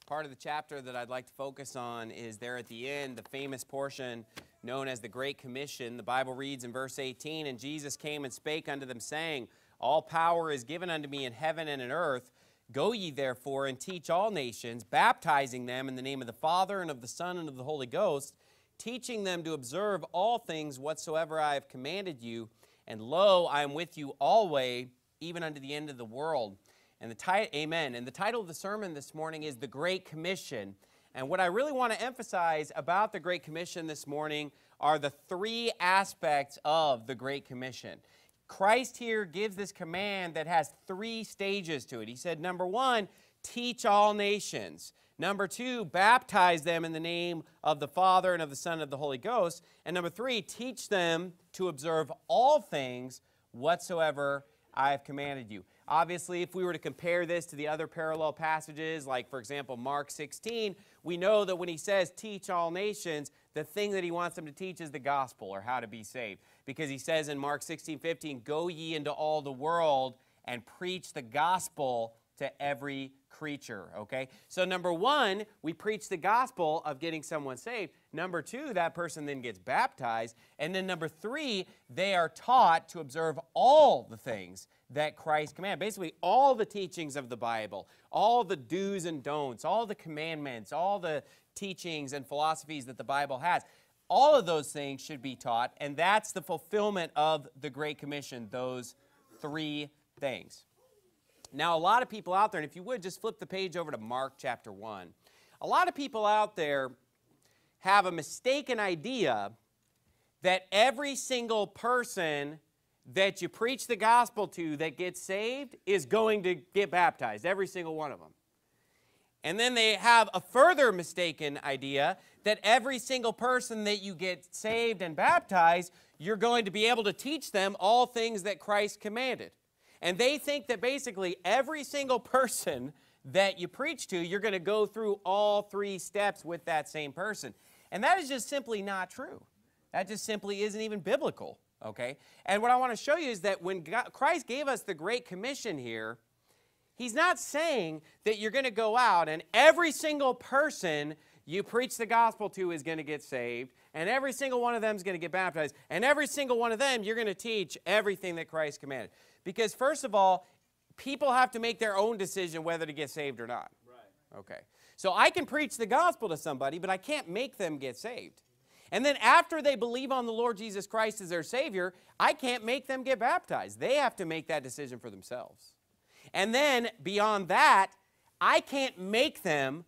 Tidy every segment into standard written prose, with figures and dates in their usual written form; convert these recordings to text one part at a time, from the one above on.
Part of the chapter that I'd like to focus on is there at the end, the famous portion known as the Great Commission. The Bible reads in verse 18, "And Jesus came and spake unto them, saying, All power is given unto me in heaven and in earth. Go ye therefore and teach all nations, baptizing them in the name of the Father and of the Son and of the Holy Ghost, teaching them to observe all things whatsoever I have commanded you. And lo, I am with you always, even unto the end of the world." And amen. And the title of the sermon this morning is The Great Commission. And what I really want to emphasize about the Great Commission this morning are the three aspects of the Great Commission. Christ here gives this command that has three stages to it. He said, number one, teach all nations. Number two, baptize them in the name of the Father and of the Son and of the Holy Ghost. And number three, teach them to observe all things whatsoever I have commanded you. Obviously, if we were to compare this to the other parallel passages, like, for example, Mark 16, we know that when he says teach all nations, the thing that he wants them to teach is the gospel, or how to be saved. Because he says in Mark 16:15, "Go ye into all the world and preach the gospel to every creature," okay? So number one, we preach the gospel of getting someone saved. Number two, that person then gets baptized. And then number three, they are taught to observe all the things that Christ commanded. Basically, all the teachings of the Bible, all the do's and don'ts, all the commandments, all the teachings and philosophies that the Bible has. All of those things should be taught, and that's the fulfillment of the Great Commission, those three things. Now, a lot of people out there, and if you would, just flip the page over to Mark chapter 1. A lot of people out there have a mistaken idea that every single person that you preach the gospel to that gets saved is going to get baptized, every single one of them. And then they have a further mistaken idea that every single person that you get saved and baptized, you're going to be able to teach them all things that Christ commanded. And they think that basically every single person that you preach to, you're going to go through all three steps with that same person. And that is just simply not true. That just simply isn't even biblical, okay? And what I want to show you is that when Christ gave us the Great Commission here, he's not saying that you're going to go out and every single person you preach the gospel to is going to get saved, and every single one of them is going to get baptized, and every single one of them you're going to teach everything that Christ commanded. Because first of all, people have to make their own decision whether to get saved or not. Right. Okay. So I can preach the gospel to somebody, but I can't make them get saved. And then after they believe on the Lord Jesus Christ as their Savior, I can't make them get baptized. They have to make that decision for themselves. And then beyond that, I can't make them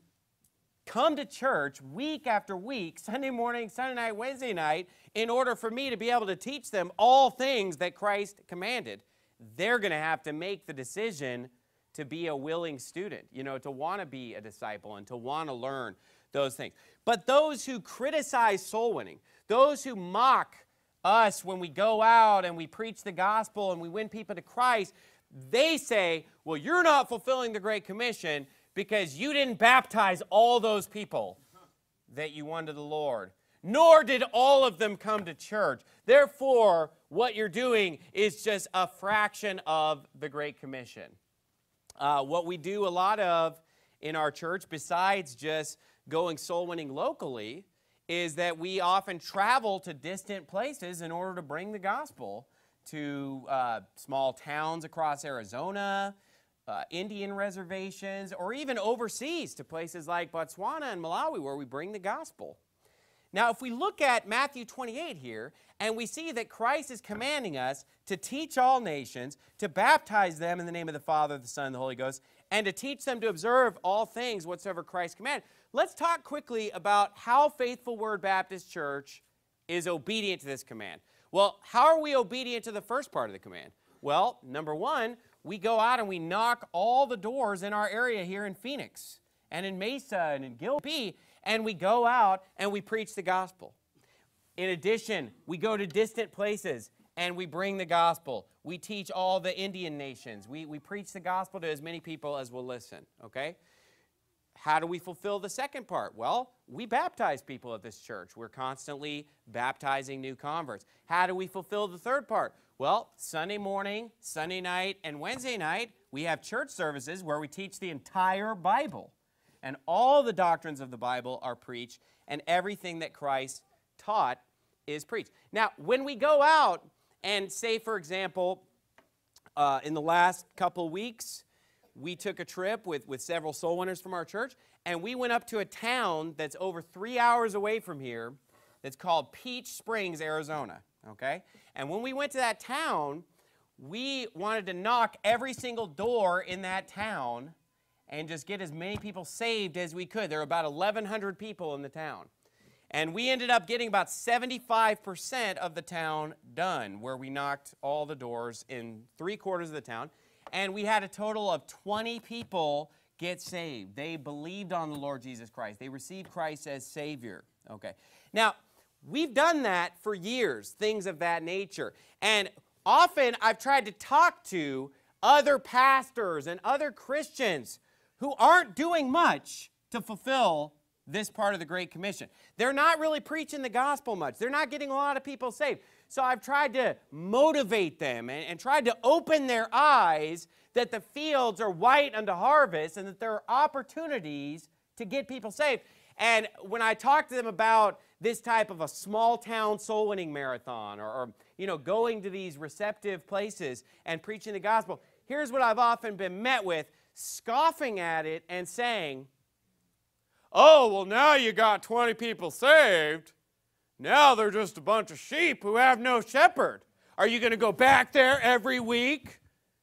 come to church week after week, Sunday morning, Sunday night, Wednesday night, in order for me to be able to teach them all things that Christ commanded. They're going to have to make the decision to be a willing student, to want to be a disciple and to want to learn those things. But those who criticize soul winning, those who mock us when we go out and we preach the gospel and we win people to Christ, they say, well, you're not fulfilling the Great Commission because you didn't baptize all those people that you won to the Lord, nor did all of them come to church. Therefore, what you're doing is just a fraction of the Great Commission. What we do a lot of in our church, besides just going soul winning locally, is that we often travel to distant places in order to bring the gospel to small towns across Arizona, Indian reservations, or even overseas to places like Botswana and Malawi where we bring the gospel. Now, if we look at Matthew 28 here, and we see that Christ is commanding us to teach all nations, to baptize them in the name of the Father, the Son, and the Holy Ghost, and to teach them to observe all things whatsoever Christ commanded, let's talk quickly about how Faithful Word Baptist Church is obedient to this command. Well, how are we obedient to the first part of the command? Well, number one, we go out and we knock all the doors in our area here in Phoenix and in Mesa and in Gilby, and we go out and we preach the gospel. In addition, we go to distant places and we bring the gospel. We teach all the Indian nations. We preach the gospel to as many people as will listen, okay? How do we fulfill the second part? Well, we baptize people at this church. We're constantly baptizing new converts. How do we fulfill the third part? Well, Sunday morning, Sunday night, and Wednesday night, we have church services where we teach the entire Bible. and all the doctrines of the Bible are preached, and everything that Christ taught is preached. Now, when we go out and say, for example, in the last couple weeks, we took a trip with several soul winners from our church, and we went up to a town that's over 3 hours away from here that's called Peach Springs, Arizona, okay? And when we went to that town, we wanted to knock every single door in that town and just get as many people saved as we could. There were about 1,100 people in the town. And we ended up getting about 75% of the town done, where we knocked all the doors in 3/4 of the town. And we had a total of 20 people get saved. They believed on the Lord Jesus Christ. They received Christ as Savior. Okay. Now, we've done that for years, things of that nature. And often I've tried to talk to other pastors and other Christians who aren't doing much to fulfill this part of the Great Commission. They're not really preaching the gospel much. They're not getting a lot of people saved. So I've tried to motivate them and tried to open their eyes that the fields are white unto harvest and that there are opportunities to get people saved. And when I talk to them about this type of a small town soul winning marathon or going to these receptive places and preaching the gospel, here's what I've often been met with: scoffing at it and saying, "Oh, well, now you got 20 people saved. Now they're just a bunch of sheep who have no shepherd. Are you going to go back there every week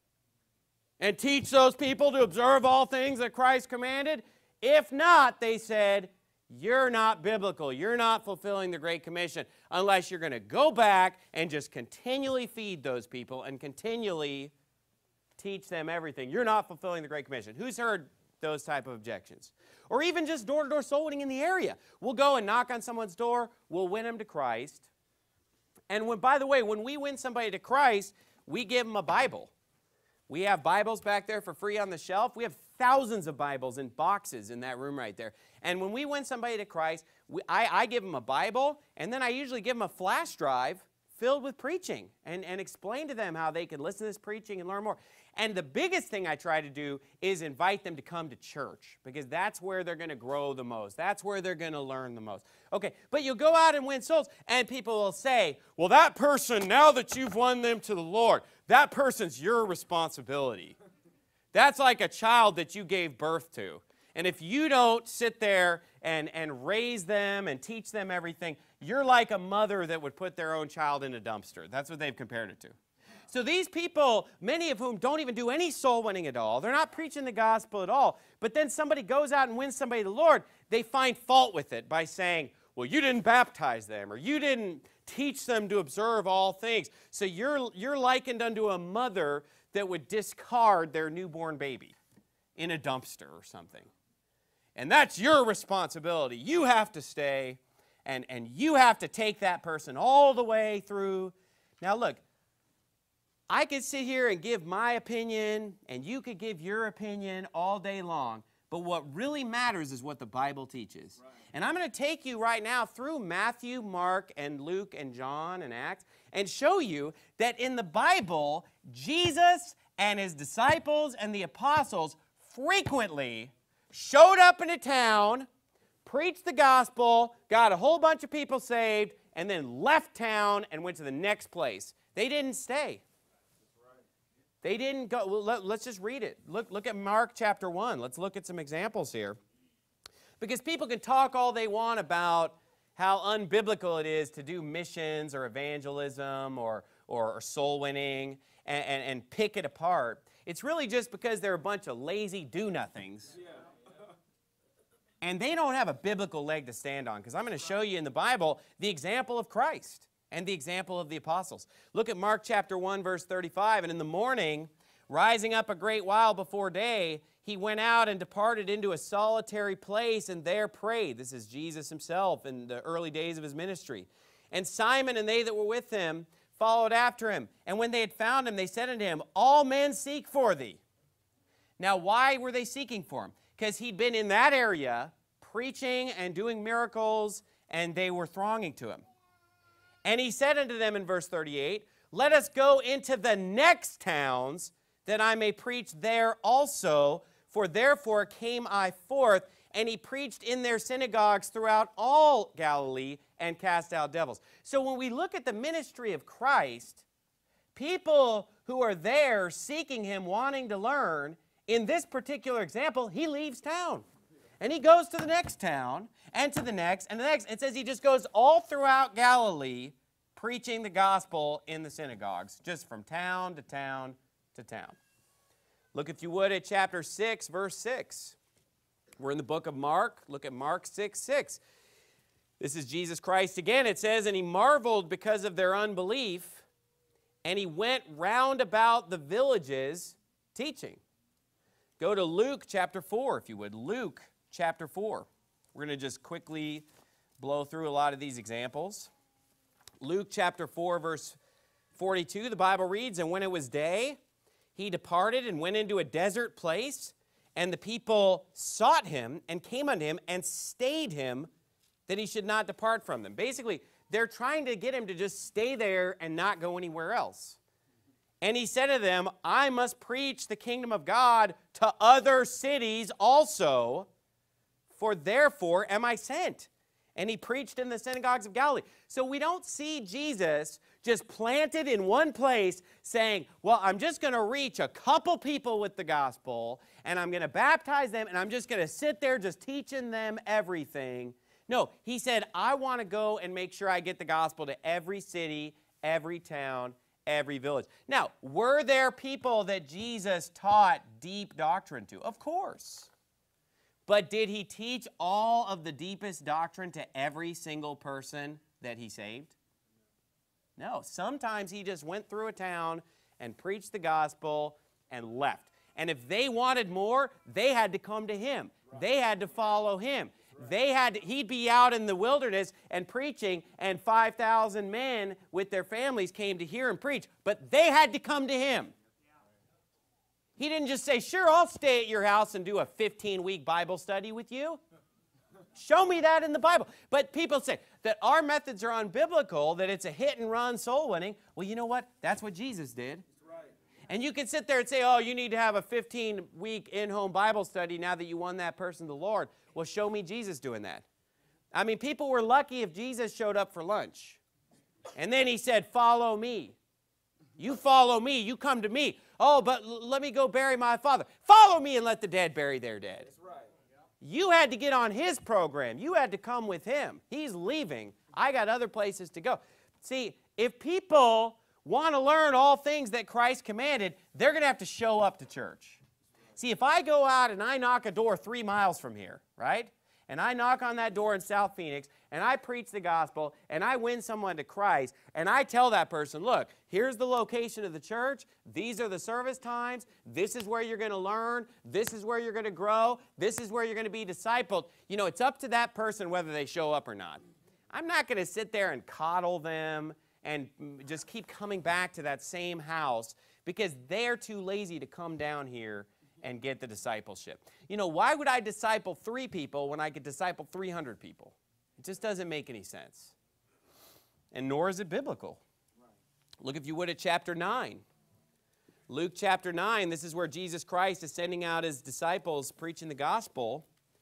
and teach those people to observe all things that Christ commanded? If not," they said, "you're not biblical. You're not fulfilling the Great Commission unless you're going to go back and just continually feed those people and continually teach them everything. You're not fulfilling the Great Commission." Who's heard those type of objections? Or even just door-to-door soul winning in the area. We'll go and knock on someone's door. We'll win them to Christ. And by the way, when we win somebody to Christ, we give them a Bible. We have Bibles back there for free on the shelf. We have thousands of Bibles in boxes in that room right there. And when we win somebody to Christ, I give them a Bible, and then I usually give them a flash drive filled with preaching and explain to them how they can listen to this preaching and learn more. And the biggest thing I try to do is invite them to come to church, because that's where they're going to grow the most. That's where they're going to learn the most. Okay, but you'll go out and win souls, and people will say, "Well, that person, now that you've won them to the Lord, that person's your responsibility. That's like a child that you gave birth to. And if you don't sit there and raise them and teach them everything, you're like a mother that would put their own child in a dumpster." That's what they've compared it to. So these people, many of whom don't even do any soul winning at all, they're not preaching the gospel at all, but then somebody goes out and wins somebody to the Lord, they find fault with it by saying, "Well, you didn't baptize them, or you didn't teach them to observe all things. So you're likened unto a mother that would discard their newborn baby in a dumpster or something. And that's your responsibility. You have to stay, and you have to take that person all the way through." Now look, I could sit here and give my opinion, and you could give your opinion all day long, but what really matters is what the Bible teaches. Right. And I'm going to take you right now through Matthew, Mark, and Luke, and John, and Acts, and show you that in the Bible, Jesus and his disciples and the apostles frequently showed up in a town, preached the gospel, got a whole bunch of people saved, and then left town and went to the next place. They didn't stay. They didn't go. Well, let's just read it. Look at Mark chapter 1. Let's look at some examples here. Because people can talk all they want about how unbiblical it is to do missions or evangelism or soul winning and pick it apart. It's really just because they're a bunch of lazy do-nothings. Yeah. And they don't have a biblical leg to stand on. Because I'm going to show you in the Bible the example of Christ and the example of the apostles. Look at Mark chapter 1, verse 35. "And in the morning, rising up a great while before day, he went out and departed into a solitary place and there prayed." This is Jesus himself in the early days of his ministry. "And Simon and they that were with him followed after him. And when they had found him, they said unto him, All men seek for thee." Now, why were they seeking for him? Because he'd been in that area preaching and doing miracles, and they were thronging to him. "And he said unto them in verse 38, Let us go into the next towns, that I may preach there also, For therefore came I forth, and he preached in their synagogues throughout all Galilee and cast out devils. So when we look at the ministry of Christ, people who are there seeking him, wanting to learn, in this particular example, he leaves town. And he goes to the next town, and to the next, and the next. It says he just goes all throughout Galilee preaching the gospel in the synagogues, just from town to town to town. Look, if you would, at chapter 6, verse 6. We're in the book of Mark. Look at Mark 6:6. This is Jesus Christ again. It says, and he marveled because of their unbelief, and he went round about the villages teaching. Go to Luke chapter 4, if you would. Luke chapter 4. We're going to just quickly blow through a lot of these examples. Luke chapter 4, verse 42, the Bible reads, and when it was day, he departed and went into a desert place, and the people sought him and came unto him and stayed him that he should not depart from them. Basically, they're trying to get him to just stay there and not go anywhere else. And he said to them, I must preach the kingdom of God to other cities also, for therefore am I sent. And he preached in the synagogues of Galilee. So we don't see Jesus just planted in one place saying, well, I'm just going to reach a couple people with the gospel, and I'm going to baptize them, and I'm just going to sit there just teaching them everything. No, he said, I want to go and make sure I get the gospel to every city, every town, every village. Now, were there people that Jesus taught deep doctrine to? Of course. But did he teach all of the deepest doctrine to every single person that he saved? No. Sometimes he just went through a town and preached the gospel and left. And if they wanted more, they had to come to him. They had to follow him. He'd be out in the wilderness and preaching, and 5,000 men with their families came to hear him preach. But they had to come to him. He didn't just say, sure, I'll stay at your house and do a 15-week Bible study with you. Show me that in the Bible. But people say that our methods are unbiblical, that it's a hit-and-run soul winning. Well, you know what? That's what Jesus did. And you can sit there and say, oh, you need to have a 15-week in-home Bible study now that you won that person to the Lord. Well, show me Jesus doing that. I mean, people were lucky if Jesus showed up for lunch. And then he said, follow me. You follow me. You come to me. Oh, but let me go bury my father. Follow me and let the dead bury their dead. That's right. You had to get on his program. You had to come with him. He's leaving. I got other places to go. See, if people want to learn all things that Christ commanded, they're going to have to show up to church. See, if I go out and I knock a door 3 miles from here, right? And I knock on that door in South Phoenix, and I preach the gospel, and I win someone to Christ, and I tell that person, look, here's the location of the church, these are the service times, this is where you're going to learn, this is where you're going to grow, this is where you're going to be discipled. You know, it's up to that person whether they show up or not. I'm not going to sit there and coddle them and just keep coming back to that same house because they're too lazy to come down here and get the discipleship. You know, why would I disciple 3 people when I could disciple 300 people? It just doesn't make any sense. And nor is it biblical. Look, if you would, at chapter 9. Luke chapter 9, this is where Jesus Christ is sending out his disciples preaching the gospel.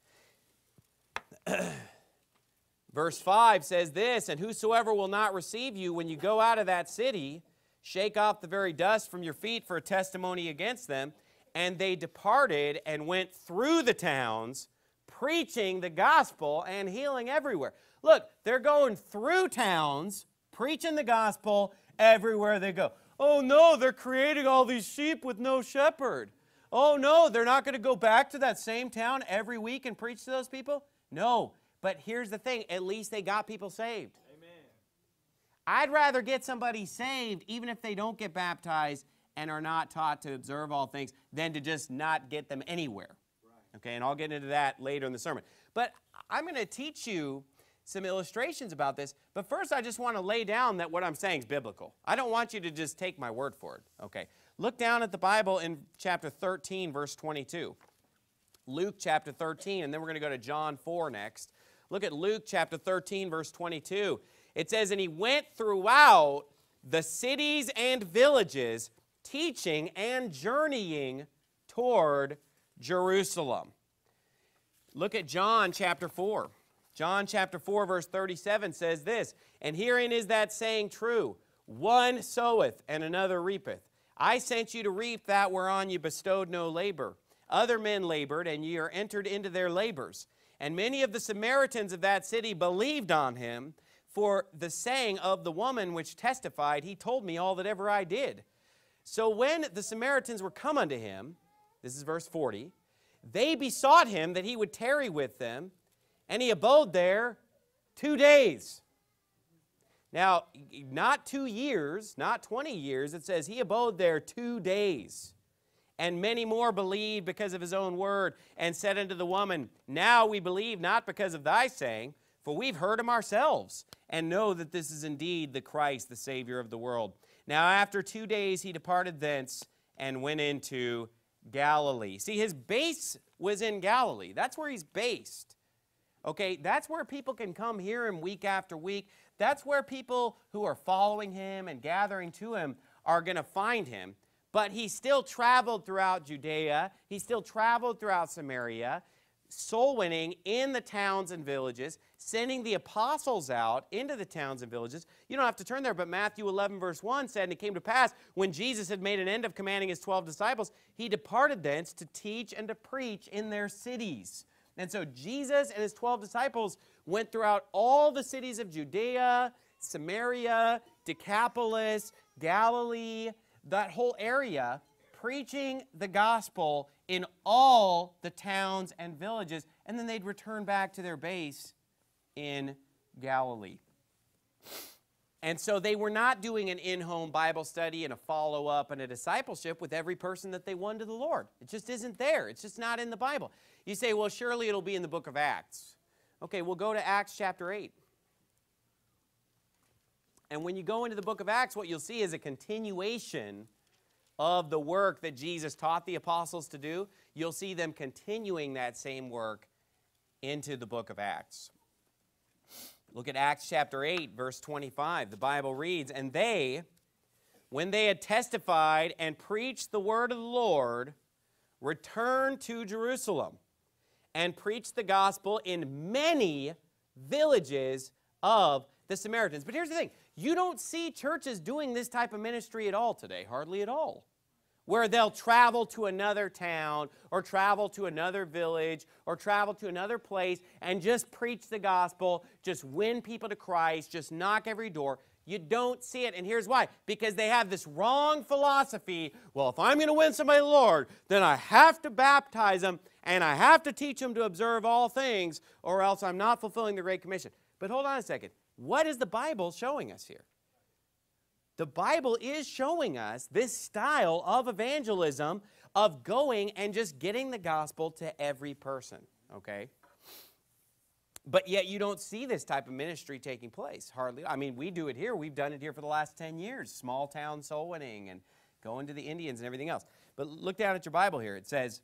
Verse 5 says this, and whosoever will not receive you when you go out of that city, shake off the very dust from your feet for a testimony against them. And they departed and went through the towns, preaching the gospel and healing everywhere. Look, they're going through towns, preaching the gospel everywhere they go. Oh no, they're creating all these sheep with no shepherd. Oh no, they're not going to go back to that same town every week and preach to those people? No, but here's the thing, at least they got people saved. Amen. I'd rather get somebody saved, even if they don't get baptized, and are not taught to observe all things, than to just not get them anywhere. Right. Okay, and I'll get into that later in the sermon. But I'm going to teach you some illustrations about this, but first I just want to lay down that what I'm saying is biblical. I don't want you to just take my word for it. Okay, look down at the Bible in chapter 13, verse 22. Luke chapter 13, and then we're going to go to John 4 next. Look at Luke chapter 13, verse 22. It says, and he went throughout the cities and villages, teaching and journeying toward Jerusalem. Look at John chapter 4. John chapter 4 verse 37 says this, "And herein is that saying true, one soweth and another reapeth. I sent you to reap that whereon you bestowed no labor. Other men labored, and ye are entered into their labors. And many of the Samaritans of that city believed on him, for the saying of the woman which testified, he told me all that ever I did. So when the Samaritans were come unto him," this is verse 40, "they besought him that he would tarry with them, and he abode there 2 days." Now, not 2 years, not 20 years. It says he abode there 2 days. "And many more believed because of his own word, and said unto the woman, Now we believe not because of thy saying, for we've heard him ourselves, and know that this is indeed the Christ, the Savior of the world. Now after 2 days he departed thence, and went into Galilee." See, his base was in Galilee. That's where he's based. Okay, that's where people can come hear him week after week. That's where people who are following him and gathering to him are going to find him. But he still traveled throughout Judea. He still traveled throughout Samaria, soul winning in the towns and villages, sending the apostles out into the towns and villages. You don't have to turn there, but Matthew 11 verse 1 said, "And it came to pass, when Jesus had made an end of commanding his 12 disciples, he departed thence to teach and to preach in their cities." And so Jesus and his 12 disciples went throughout all the cities of Judea, Samaria, Decapolis, Galilee, that whole area, preaching the gospel in all the towns and villages, and then they'd return back to their base in Galilee. And so they were not doing an in-home Bible study and a follow-up and a discipleship with every person that they won to the Lord. It just isn't there. It's just not in the Bible. You say, well, surely it'll be in the book of Acts. Okay, we'll go to Acts chapter 8. And when you go into the book of Acts, what you'll see is a continuation of the work that Jesus taught the apostles to do. You'll see them continuing that same work into the book of Acts. Look at Acts chapter 8, verse 25. The Bible reads, "And they, when they had testified and preached the word of the Lord, returned to Jerusalem and preached the gospel in many villages of the Samaritans." But here's the thing. You don't see churches doing this type of ministry at all today, hardly at all, where they'll travel to another town or travel to another village or travel to another place and just preach the gospel, just win people to Christ, just knock every door. You don't see it, and here's why. Because they have this wrong philosophy. Well, if I'm going to win somebody to the Lord, then I have to baptize them and I have to teach them to observe all things, or else I'm not fulfilling the Great Commission. But hold on a second. What is the Bible showing us here? The Bible is showing us this style of evangelism, of going and just getting the gospel to every person, okay? But yet you don't see this type of ministry taking place, hardly. I mean, we do it here. We've done it here for the last 10 years, small town soul winning and going to the Indians and everything else. But look down at your Bible here. It says,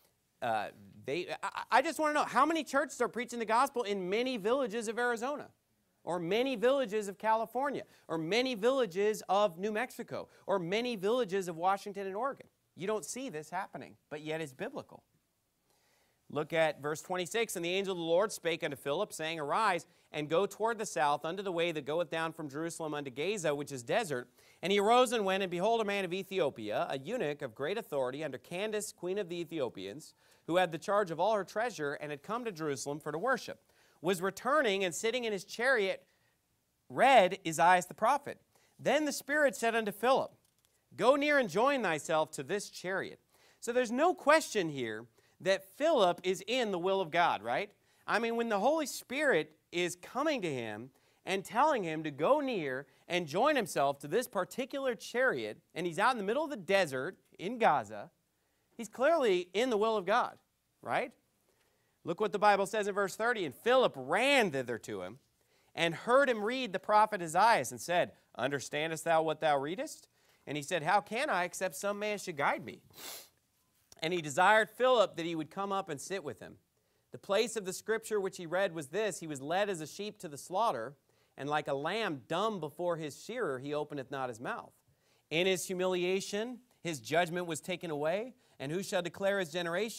I just want to know, how many churches are preaching the gospel in many villages of Arizona? Or many villages of California, or many villages of New Mexico, or many villages of Washington and Oregon? You don't see this happening, but yet it's biblical. Look at verse 26. "And the angel of the Lord spake unto Philip, saying, Arise, and go toward the south, unto the way that goeth down from Jerusalem unto Gaza, which is desert. And he arose and went, and behold, a man of Ethiopia, a eunuch of great authority, under Candace, queen of the Ethiopians, who had the charge of all her treasure, and had come to Jerusalem for to worship, was returning, and sitting in his chariot read Isaiah the prophet. Then the Spirit said unto Philip, Go near and join thyself to this chariot." So there's no question here that Philip is in the will of God, right? I mean, when the Holy Spirit is coming to him and telling him to go near and join himself to this particular chariot, and he's out in the middle of the desert in Gaza, he's clearly in the will of God, right? Look what the Bible says in verse 30. "And Philip ran thither to him, and heard him read the prophet Isaiah, and said, Understandest thou what thou readest? And he said, How can I, except some man should guide me? And he desired Philip that he would come up and sit with him. The place of the scripture which he read was this, He was led as a sheep to the slaughter, and like a lamb dumb before his shearer, he openeth not his mouth. In his humiliation, his judgment was taken away, and who shall declare his generation?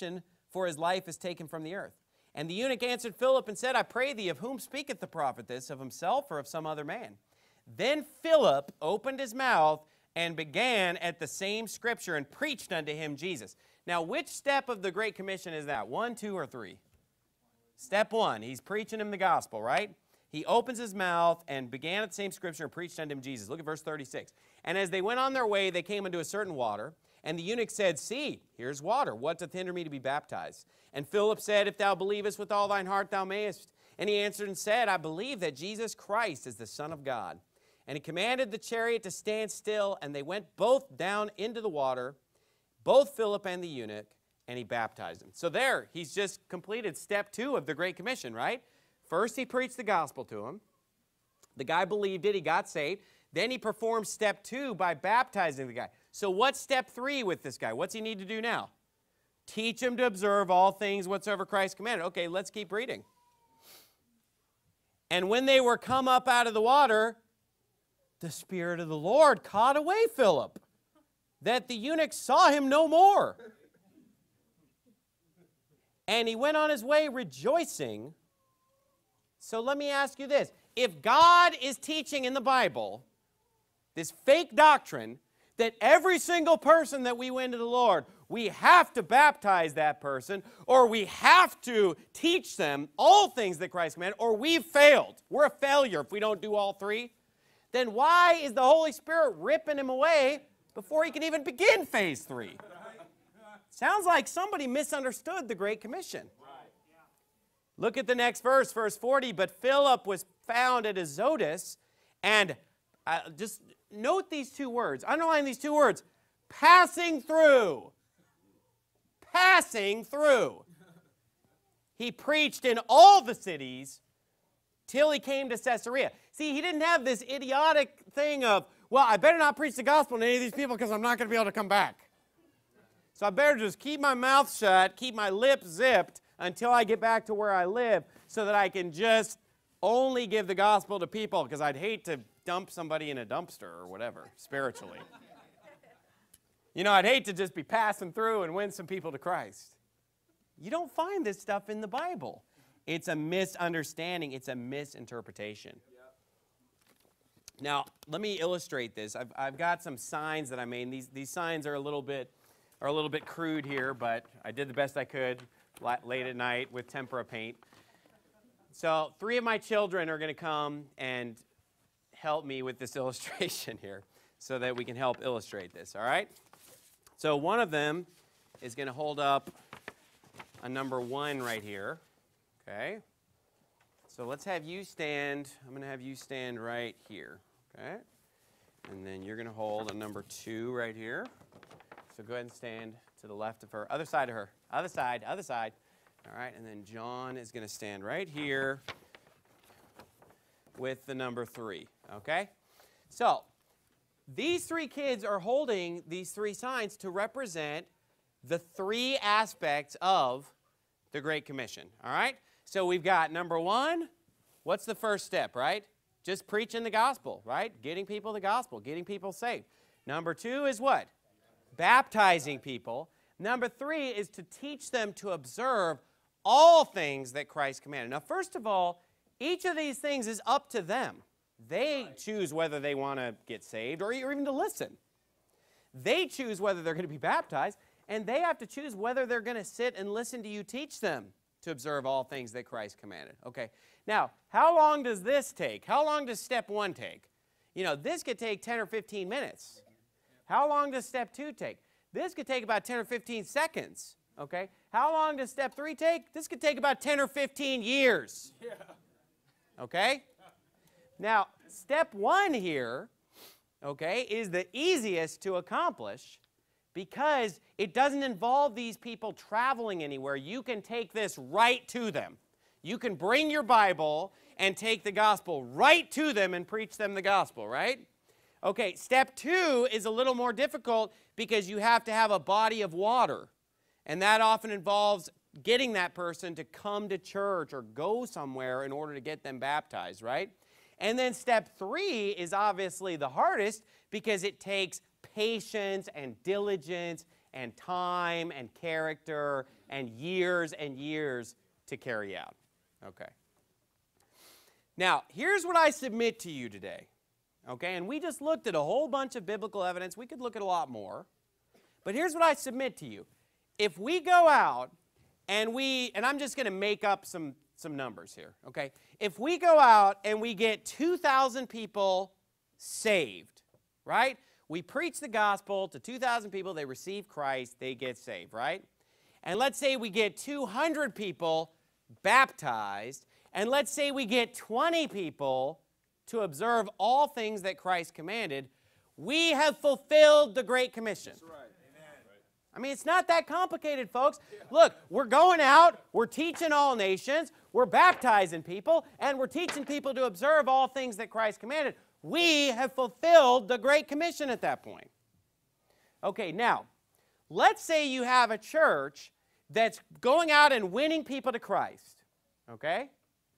for his life is taken from the earth. And the eunuch answered Philip and said, I pray thee, of whom speaketh the prophet this, of himself or of some other man? Then Philip opened his mouth and began at the same scripture and preached unto him Jesus. Now, which step of the Great Commission is that? 1, 2, or 3? Step 1, he's preaching him the gospel, right? He opens his mouth and began at the same scripture and preached unto him Jesus. Look at verse 36. And as they went on their way, they came into a certain water. And the eunuch said, See, here's water. What doth hinder me to be baptized? And Philip said, If thou believest with all thine heart, thou mayest. And he answered and said, I believe that Jesus Christ is the Son of God. And he commanded the chariot to stand still, and they went both down into the water, both Philip and the eunuch, and he baptized him. So there, he's just completed step 2 of the Great Commission, right? First, he preached the gospel to him. The guy believed it. He got saved. Then he performed step 2 by baptizing the guy. So what's step 3 with this guy? What's he need to do now? Teach him to observe all things whatsoever Christ commanded. Okay, let's keep reading. And when they were come up out of the water, the Spirit of the Lord caught away Philip, that the eunuch saw him no more. And he went on his way rejoicing. So let me ask you this. If God is teaching in the Bible this fake doctrine that every single person that we win to the Lord, we have to baptize that person, or we have to teach them all things that Christ commanded, or we've failed. We're a failure if we don't do all 3. Then why is the Holy Spirit ripping him away before he can even begin phase 3? Sounds like somebody misunderstood the Great Commission. Look at the next verse, verse 40. But Philip was found at Azotus, and just note these 2 words. Underline these 2 words. Passing through. Passing through. He preached in all the cities till he came to Caesarea. See, he didn't have this idiotic thing of, well, I better not preach the gospel to any of these people because I'm not going to be able to come back. So I better just keep my mouth shut, keep my lips zipped until I get back to where I live so that I can just only give the gospel to people, because I'd hate to dump somebody in a dumpster or whatever, spiritually. You know, I'd hate to just be passing through and win some people to Christ. You don't find this stuff in the Bible. It's a misunderstanding. It's a misinterpretation. Now, let me illustrate this. I've got some signs that I made. These signs are a little bit crude here, but I did the best I could late at night with tempera paint. So 3 of my children are going to come and help me with this illustration here so that we can help illustrate this, all right? So one of them is going to hold up a number 1 right here, okay? So let's have you stand. I'm going to have you stand right here, okay? And then you're going to hold a number 2 right here. So go ahead and stand to the left of her. Other side of her. Other side, other side. All right, and then John is going to stand right here with the number 3, okay? So these 3 kids are holding these 3 signs to represent the 3 aspects of the Great Commission, all right? So we've got number 1, what's the first step, right? Just preaching the gospel, right? Getting people the gospel, getting people saved. Number 2 is what? Baptizing people. Number 3 is to teach them to observe all things that Christ commanded. Now, first of all, each of these things is up to them. They choose whether they want to get saved or even to listen. They choose whether they're going to be baptized, and they have to choose whether they're going to sit and listen to you teach them to observe all things that Christ commanded. Okay, now, how long does this take? How long does step 1 take? You know, this could take 10 or 15 minutes. How long does step 2 take? This could take about 10 or 15 seconds. Okay, how long does step 3 take? This could take about 10 or 15 years. Okay? Now, step 1 here, okay, is the easiest to accomplish because it doesn't involve these people traveling anywhere. You can take this right to them. You can bring your Bible and take the gospel right to them and preach them the gospel, right? Okay, step 2 is a little more difficult because you have to have a body of water. And that often involves getting that person to come to church or go somewhere in order to get them baptized, right? And then step 3 is obviously the hardest because it takes patience and diligence and time and character and years to carry out. Okay. Now, here's what I submit to you today. Okay, and we just looked at a whole bunch of biblical evidence. We could look at a lot more. But here's what I submit to you. If we go out and I'm just going to make up some numbers here, okay? If we go out and we get 2,000 people saved, right? We preach the gospel to 2,000 people, they receive Christ, they get saved, right? And let's say we get 200 people baptized, and let's say we get 20 people to observe all things that Christ commanded, we have fulfilled the Great Commission. That's right. I mean, it's not that complicated, folks. Look, we're going out, we're teaching all nations, we're baptizing people, and we're teaching people to observe all things that Christ commanded. We have fulfilled the Great Commission at that point. Okay, now, let's say you have a church that's going out and winning people to Christ, okay?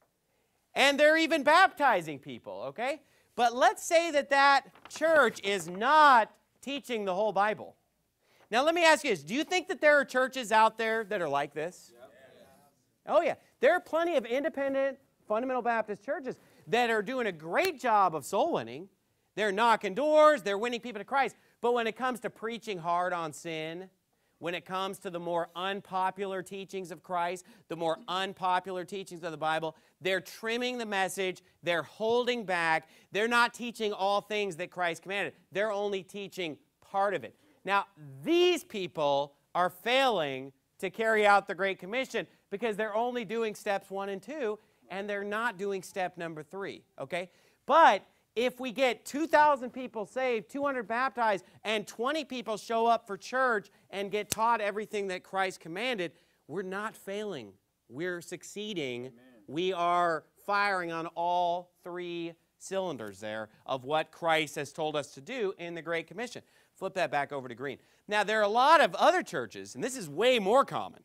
And they're even baptizing people, okay? But let's say that church is not teaching the whole Bible. Now, let me ask you this. Do you think that there are churches out there that are like this? Yep. Oh, yeah. There are plenty of independent fundamental Baptist churches that are doing a great job of soul winning. They're knocking doors. They're winning people to Christ. But when it comes to preaching hard on sin, when it comes to the more unpopular teachings of Christ, the more unpopular teachings of the Bible, they're trimming the message. They're holding back. They're not teaching all things that Christ commanded. They're only teaching part of it. Now, these people are failing to carry out the Great Commission because they're only doing steps 1 and 2, and they're not doing step number 3, okay? But if we get 2,000 people saved, 200 baptized, and 20 people show up for church and get taught everything that Christ commanded, we're not failing. We're succeeding. Amen. We are firing on all 3 cylinders there of what Christ has told us to do in the Great Commission. Flip that back over to green. Now, there are a lot of other churches, and this is way more common,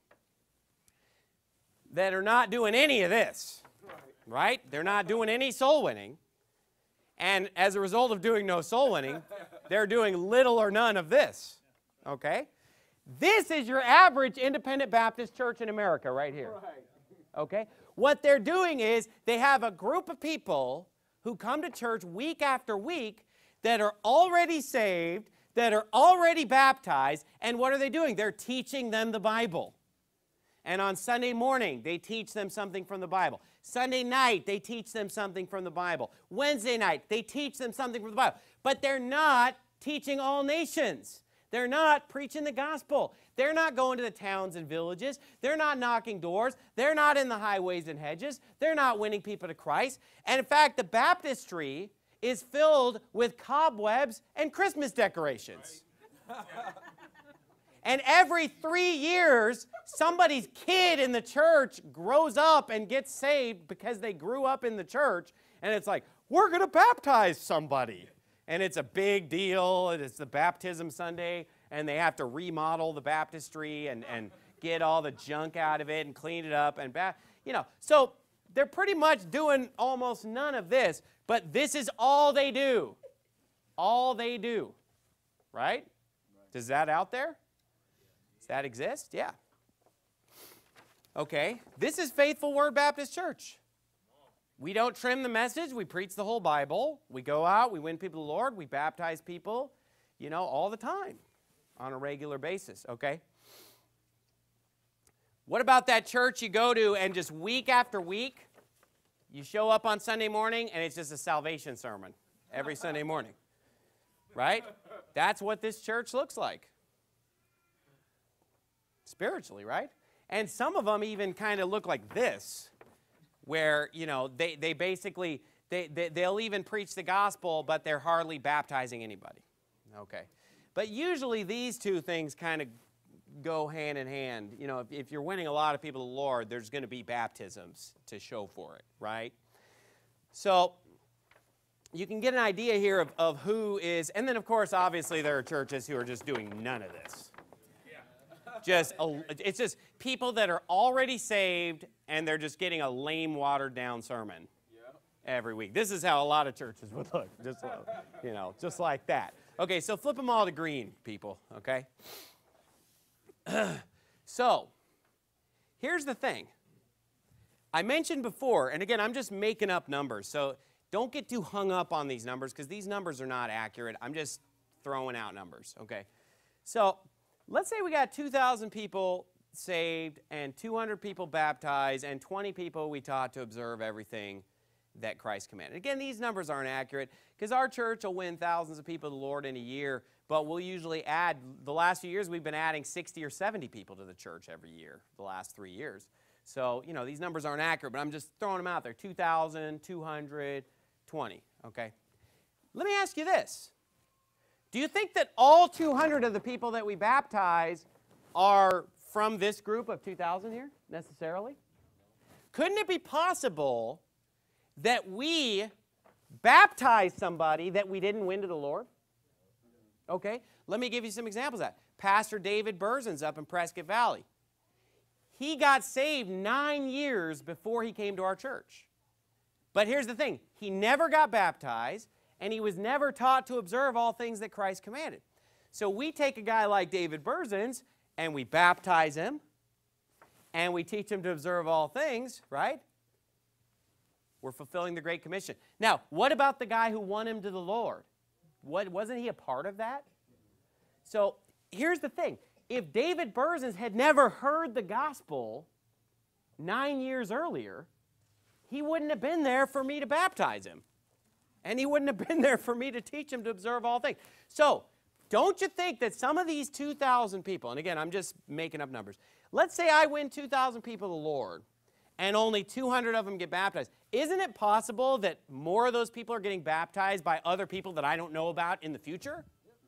that are not doing any of this, right? They're not doing any soul winning. And as a result of doing no soul winning, they're doing little or none of this, okay? This is your average independent Baptist church in America right here, okay? What they're doing is they have a group of people who come to church week after week that are already saved, that are already baptized, and what are they doing? They're teaching them the Bible. And on Sunday morning, they teach them something from the Bible. Sunday night, they teach them something from the Bible. Wednesday night, they teach them something from the Bible. But they're not teaching all nations. They're not preaching the gospel. They're not going to the towns and villages. They're not knocking doors. They're not in the highways and hedges. They're not winning people to Christ. And in fact, the baptistry is filled with cobwebs and Christmas decorations. Right. And every 3 years, somebody's kid in the church grows up and gets saved because they grew up in the church. And it's like, we're going to baptize somebody. And it's a big deal. It's the baptism Sunday. And they have to remodel the baptistry and get all the junk out of it and clean it up. And, so they're pretty much doing almost none of this. But this is all they do. All they do. Right? Does that out there? Does that exist? Yeah. Okay. This is Faithful Word Baptist Church. We don't trim the message. We preach the whole Bible. We go out. We win people to the Lord. We baptize people, all the time on a regular basis. Okay? What about that church you go to and just week after week, you show up on Sunday morning and it's just a salvation sermon every Sunday morning? Right? That's what this church looks like. Spiritually, right? And some of them even kind of look like this, where, they basically, they'll even preach the gospel, but they're hardly baptizing anybody. Okay. But usually these two things kind of go hand in hand. If you're winning a lot of people to the Lord, there's going to be baptisms to show for it, right? So you can get an idea here of who is, and then of course, obviously there are churches who are just doing none of this. It's just people that are already saved and they're just getting a lame, watered-down sermon every week. This is how a lot of churches would look, just like that. Okay, so flip them all to green, people, okay? So, here's the thing. I mentioned before, and again, I'm just making up numbers, so don't get too hung up on these numbers because these numbers are not accurate. I'm just throwing out numbers, okay? So, let's say we got 2,000 people saved and 200 people baptized and 20 people we taught to observe everything that Christ commanded. Again, these numbers aren't accurate because our church will win thousands of people to the Lord in a year, but we'll usually add, the last few years we've been adding 60 or 70 people to the church every year, the last 3 years. So, you know, these numbers aren't accurate, but I'm just throwing them out there. 2,000, 220, okay? Let me ask you this. Do you think that all 200 of the people that we baptize are from this group of 2,000 here, necessarily? Couldn't it be possible that we baptize somebody that we didn't win to the Lord? Okay, let me give you some examples of that. Pastor David Burzens up in Prescott Valley. He got saved 9 years before he came to our church. But here's the thing. He never got baptized, and he was never taught to observe all things that Christ commanded. So we take a guy like David Burzens, and we baptize him, and we teach him to observe all things, right? We're fulfilling the Great Commission. Now, what about the guy who won him to the Lord? Wasn't he a part of that? So here's the thing. If David Burzens had never heard the gospel 9 years earlier, he wouldn't have been there for me to baptize him. And he wouldn't have been there for me to teach him to observe all things. So, don't you think that some of these 2,000 people, and again, I'm just making up numbers. Let's say I win 2,000 people to the Lord, and only 200 of them get baptized. Isn't it possible that more of those people are getting baptized by other people that I don't know about in the future?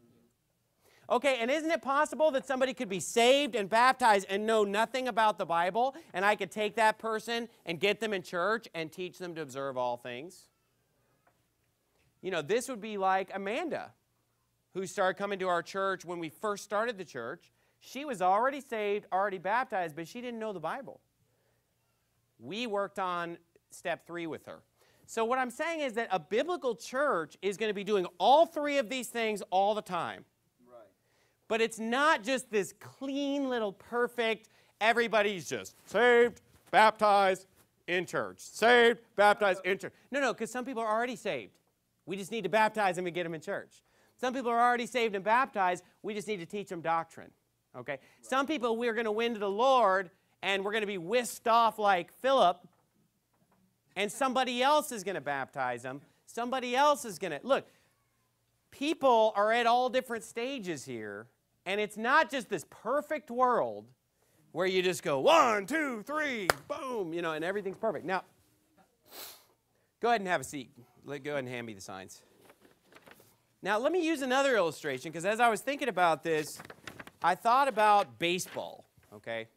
Okay, and isn't it possible that somebody could be saved and baptized and know nothing about the Bible, and I could take that person and get them in church and teach them to observe all things? You know, this would be like Amanda, who started coming to our church when we first started the church. She was already saved, already baptized, but she didn't know the Bible. We worked on step 3 with her. So what I'm saying is that a biblical church is going to be doing all 3 of these things all the time. But it's not just this clean little perfect, everybody's just saved, baptized, in church. Saved, baptized, in church. No, because some people are already saved. We just need to baptize them and get them in church. Some people are already saved and baptized. We just need to teach them doctrine. Okay? Some people we're going to win to the Lord, and we're going to be whisked off like Philip, and somebody else is going to baptize them. Somebody else is going to... Look, people are at all different stages here. And it's not just this perfect world where you just go 1, 2, 3, boom, you know, and everything's perfect. Now, go ahead and have a seat. Go ahead and hand me the signs. Now, let me use another illustration, because as I was thinking about this, I thought about baseball, okay?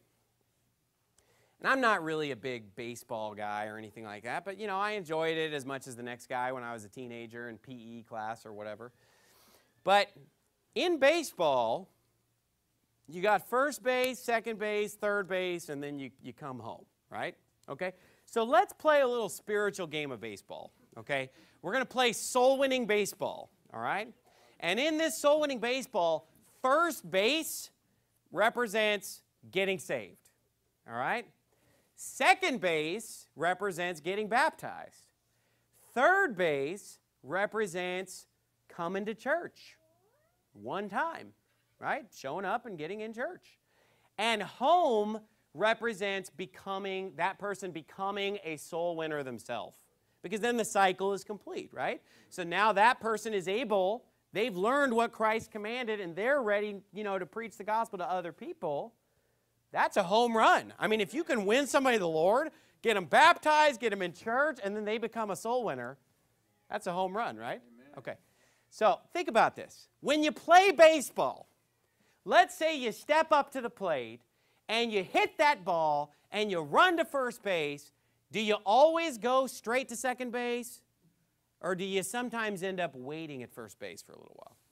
And I'm not really a big baseball guy or anything like that, but, you know, I enjoyed it as much as the next guy when I was a teenager in PE class or whatever. But in baseball, you got first base, second base, third base, and then you come home, right? Okay? So let's play a little spiritual game of baseball, okay? We're going to play soul-winning baseball, all right? And in this soul-winning baseball, first base represents getting saved, all right? Second base represents getting baptized. Third base represents coming to church one time. Right? Showing up and getting in church. And home represents that person becoming a soul winner themselves. Because then the cycle is complete, right? So now that person is able, they've learned what Christ commanded, and they're ready, you know, to preach the gospel to other people. That's a home run. I mean, if you can win somebody to the Lord, get them baptized, get them in church, and then they become a soul winner, that's a home run, right? Amen. Okay. So think about this. When you play baseball, let's say you step up to the plate and you hit that ball and you run to first base. Do you always go straight to second base? Or do you sometimes end up waiting at first base for a little while?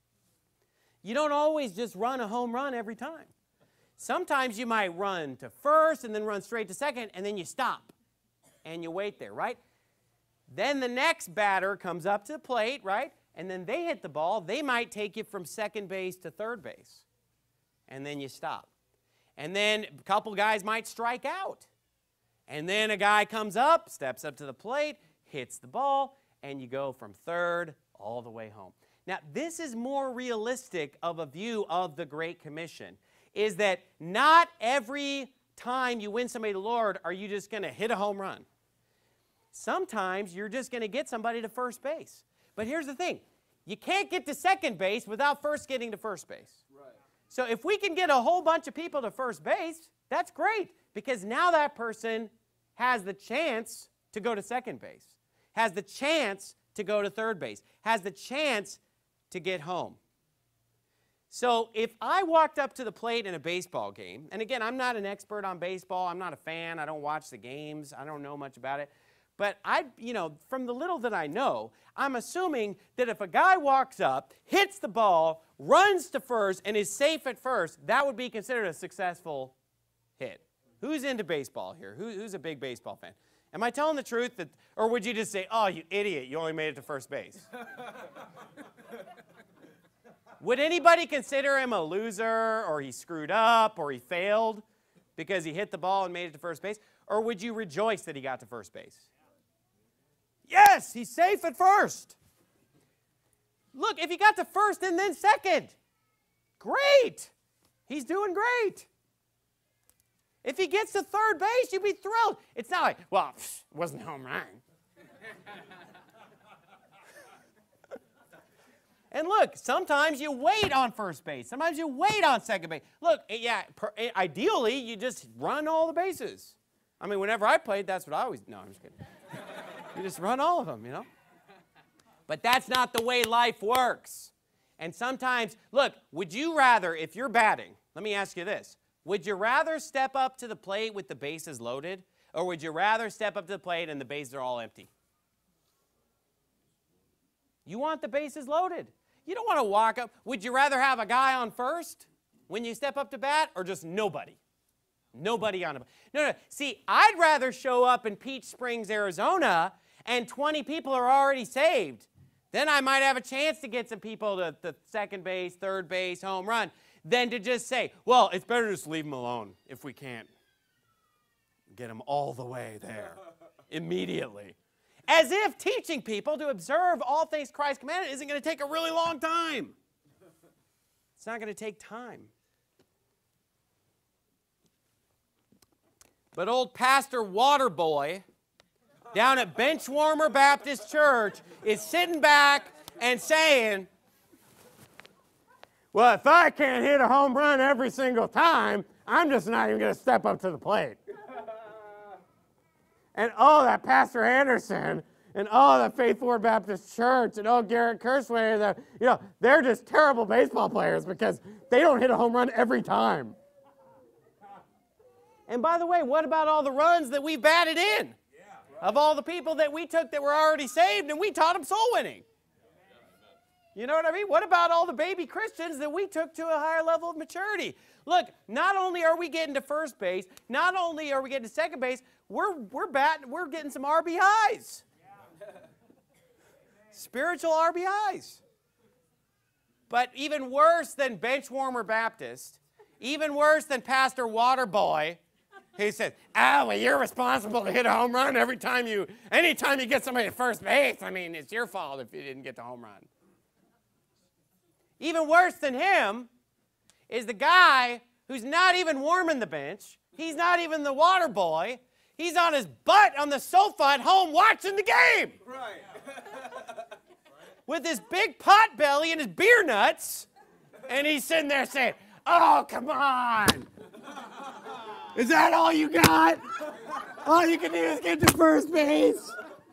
You don't always just run a home run every time. Sometimes you might run to first and then run straight to second, and then you stop and you wait there, right? Then the next batter comes up to the plate, right? And then they hit the ball. They might take you from second base to third base. And then you stop. And then a couple guys might strike out. And then a guy comes up, steps up to the plate, hits the ball, and you go from third all the way home. Now, this is more realistic of a view of the Great Commission, is that not every time you win somebody to the Lord are you just going to hit a home run. Sometimes you're just going to get somebody to first base. But here's the thing. You can't get to second base without first getting to first base. Right. So if we can get a whole bunch of people to first base, that's great, because now that person has the chance to go to second base, has the chance to go to third base, has the chance to get home. So if I walked up to the plate in a baseball game, and again, I'm not an expert on baseball, I'm not a fan, I don't watch the games, I don't know much about it, but from the little that I know, I'm assuming that if a guy walks up, hits the ball, runs to first, and is safe at first, that would be considered a successful hit. Who's into baseball here? Who's a big baseball fan? Am I telling the truth? Or would you just say, oh, you idiot, you only made it to first base? Would anybody consider him a loser, or he screwed up, or he failed because he hit the ball and made it to first base? Or would you rejoice that he got to first base? Yes, he's safe at first. Look, if he got to first and then second, great. He's doing great. If he gets to third base, you'd be thrilled. It's not like, well, it wasn't a home run. And look, sometimes you wait on first base. Sometimes you wait on second base. Look, yeah, ideally, you just run all the bases. I mean, whenever I played, that's what I always... No, I'm just kidding. You just run all of them, you know? But that's not the way life works. And sometimes, look, would you rather, if you're batting, let me ask you this. Would you rather step up to the plate with the bases loaded, or would you rather step up to the plate and the bases are all empty? You want the bases loaded. You don't want to walk up. Would you rather have a guy on first when you step up to bat, or just nobody? Nobody on a... No. See, I'd rather show up in Peach Springs, Arizona, and 20 people are already saved. Then I might have a chance to get some people to second base, third base, home run, than to just say, well, it's better to just leave them alone if we can't get them all the way there immediately. As if teaching people to observe all things Christ commanded isn't going to take a really long time. It's not going to take time. But old Pastor Waterboy down at Benchwarmer Baptist Church is sitting back and saying, well, if I can't hit a home run every single time, I'm just not even going to step up to the plate. And oh, that Pastor Anderson, and oh, the Faith Word Baptist Church, and oh, Garrett Kirschway, they're just terrible baseball players because they don't hit a home run every time. And by the way, what about all the runs that we batted in? Yeah, right. Of all the people that we took that were already saved and we taught them soul winning? You know what I mean? What about all the baby Christians that we took to a higher level of maturity? Look, not only are we getting to first base, not only are we getting to second base, we're getting some RBIs. Yeah. Spiritual RBIs. But even worse than Benchwarmer Baptist, even worse than Pastor Waterboy, he says, well, you're responsible to hit a home run anytime you get somebody at first base. I mean, it's your fault if you didn't get the home run. Even worse than him is the guy who's not even warming the bench. He's not even the water boy. He's on his butt on the sofa at home watching the game. Right. With his big pot belly and his beer nuts. And he's sitting there saying, oh, come on. Is that all you got? All you can do is get to first base?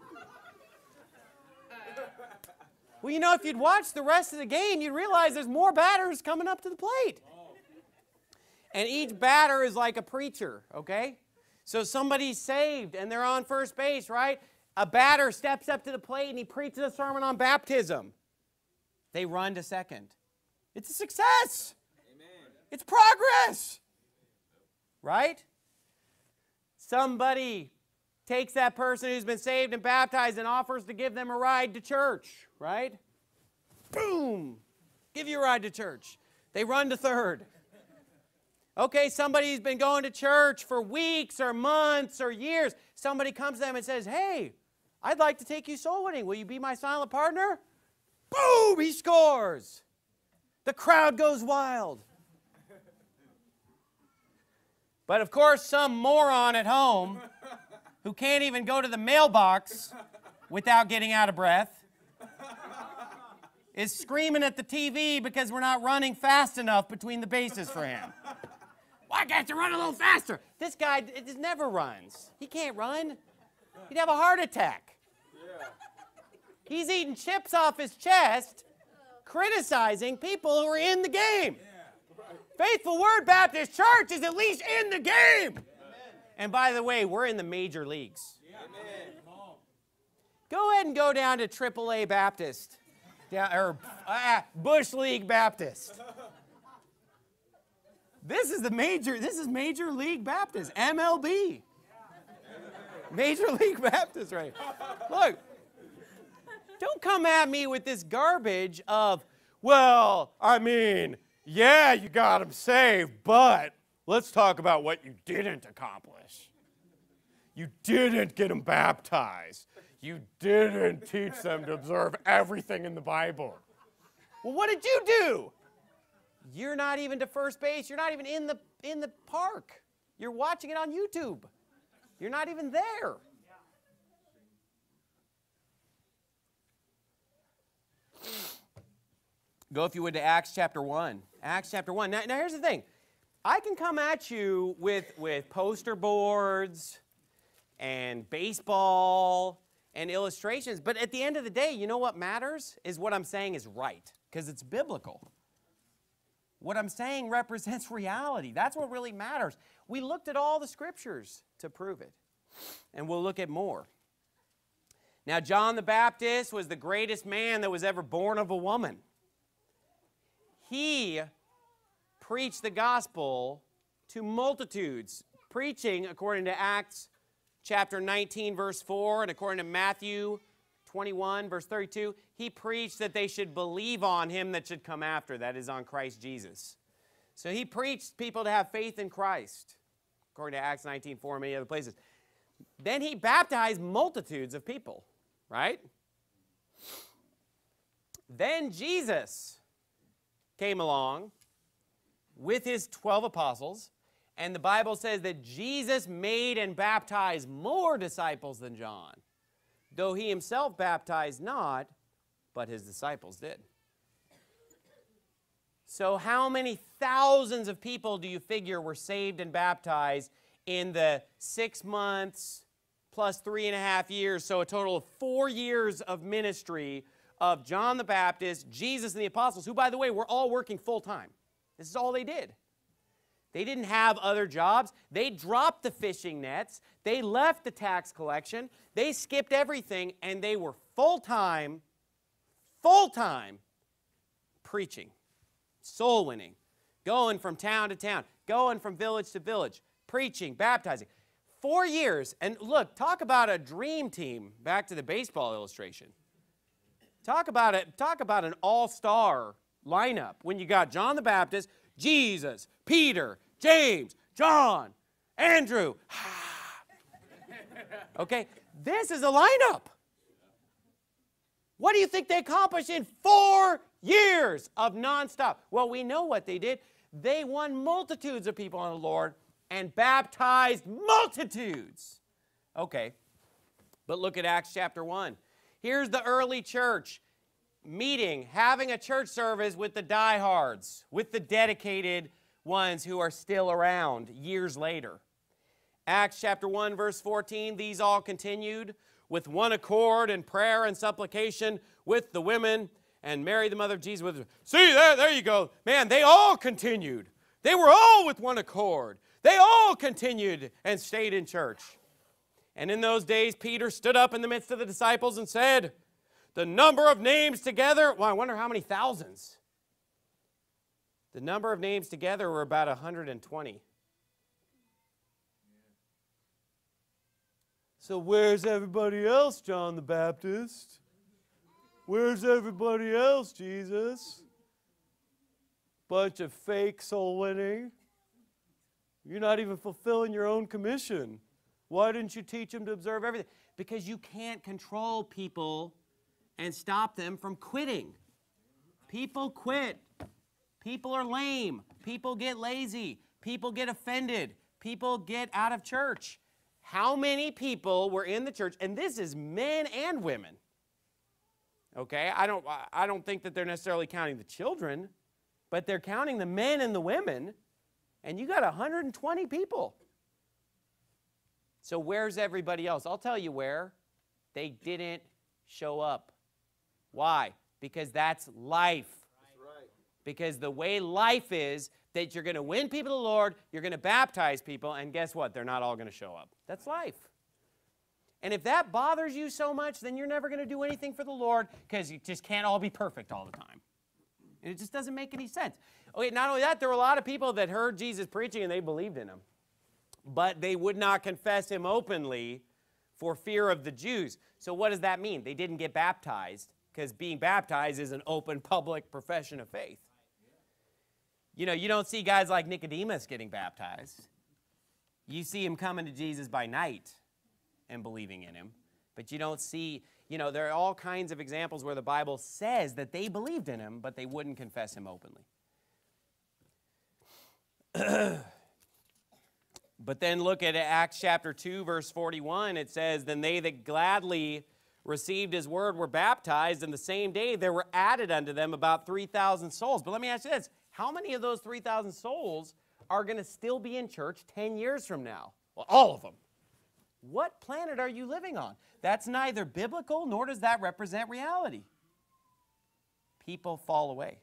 Well, you know, if you'd watch the rest of the game, you'd realize there's more batters coming up to the plate. And each batter is like a preacher, okay? So somebody's saved and they're on first base, right? A batter steps up to the plate and he preaches a sermon on baptism. They run to second. It's a success. Amen. It's progress. Right? Somebody takes that person who's been saved and baptized and offers to give them a ride to church, right? Boom! Give you a ride to church. They run to third. Okay, somebody's been going to church for weeks or months or years. Somebody comes to them and says, hey, I'd like to take you soul winning. Will you be my silent partner? Boom, he scores. The crowd goes wild. But of course, some moron at home who can't even go to the mailbox without getting out of breath is screaming at the TV because we're not running fast enough between the bases for him. Why can't you run a little faster? This guy it never runs. He can't run. He'd have a heart attack. He's eating chips off his chest, criticizing people who are in the game. Faithful Word Baptist Church is at least in the game. And by the way, we're in the major leagues. Go ahead and go down to AAA Baptist, or Bush League Baptist. This is Major League Baptist, MLB. Major League Baptist, right? Look, don't come at me with this garbage of, well, I mean, yeah, you got them saved, but let's talk about what you didn't accomplish. You didn't get them baptized. You didn't teach them to observe everything in the Bible. Well, what did you do? You're not even to first base. You're not even in the park. You're watching it on YouTube. You're not even there. Go, if you would, to Acts chapter 1. Acts chapter 1. Now here's the thing. I can come at you with poster boards and baseball and illustrations, but at the end of the day, you know what matters? Is what I'm saying is right, because it's biblical. What I'm saying represents reality. That's what really matters. We looked at all the scriptures to prove it, and we'll look at more. Now, John the Baptist was the greatest man that was ever born of a woman. He preached the gospel to multitudes, preaching according to Acts chapter 19, verse 4, and according to Matthew 21, verse 32, he preached that they should believe on him that should come after, that is, on Christ Jesus. So he preached people to have faith in Christ, according to Acts 19, 4, and many other places. Then he baptized multitudes of people, right? Then Jesus came along with his 12 apostles, and the Bible says that Jesus made and baptized more disciples than John, though he himself baptized not, but his disciples did. So how many thousands of people do you figure were saved and baptized in the 6 months plus 3.5 years, so a total of 4 years of ministry of John the Baptist, Jesus, and the apostles, who, by the way, were all working full-time. This is all they did. They didn't have other jobs. They dropped the fishing nets. They left the tax collection. They skipped everything, and they were full-time preaching, soul winning, going from town to town, going from village to village, preaching, baptizing. 4 years. And look, talk about a dream team, back to the baseball illustration. Talk about an all-star lineup when you got John the Baptist, Jesus, Peter, James, John, Andrew. Okay, this is a lineup. What do you think they accomplished in 4 years of nonstop? Well, we know what they did. They won multitudes of people on the Lord and baptized multitudes. Okay, but look at Acts chapter 1. Here's the early church meeting, having a church service with the diehards, with the dedicated ones who are still around years later. Acts chapter 1, verse 14, these all continued with one accord in prayer and supplication with the women, and Mary, the mother of Jesus, with them. See, there you go. Man, they all continued. They were all with one accord. They all continued and stayed in church. And in those days, Peter stood up in the midst of the disciples and said, the number of names together, well, I wonder how many thousands. The number of names together were about 120. So where's everybody else, John the Baptist? Where's everybody else, Jesus? Bunch of fake soul winning. You're not even fulfilling your own commission. Why didn't you teach them to observe everything? Because you can't control people and stop them from quitting. People quit. People are lame. People get lazy. People get offended. People get out of church. How many people were in the church? And this is men and women. Okay, I don't think that they're necessarily counting the children, but they're counting the men and the women, and you got 120 people. So where's everybody else? I'll tell you where. They didn't show up. Why? Because that's life. That's right. Because the way life is, that you're going to win people to the Lord, you're going to baptize people, and guess what? They're not all going to show up. That's life. And if that bothers you so much, then you're never going to do anything for the Lord, because you just can't all be perfect all the time. And it just doesn't make any sense. Okay, not only that, there were a lot of people that heard Jesus preaching and they believed in him. But they would not confess him openly for fear of the Jews. So what does that mean? They didn't get baptized, because being baptized is an open public profession of faith. You know, you don't see guys like Nicodemus getting baptized. You see him coming to Jesus by night and believing in him. But you don't see, you know, there are all kinds of examples where the Bible says that they believed in him, but they wouldn't confess him openly. But then look at Acts chapter 2, verse 41. It says, "Then they that gladly received his word were baptized, and the same day there were added unto them about 3,000 souls." But let me ask you this. How many of those 3,000 souls are going to still be in church 10 years from now? Well, all of them. What planet are you living on? That's neither biblical, nor does that represent reality. People fall away.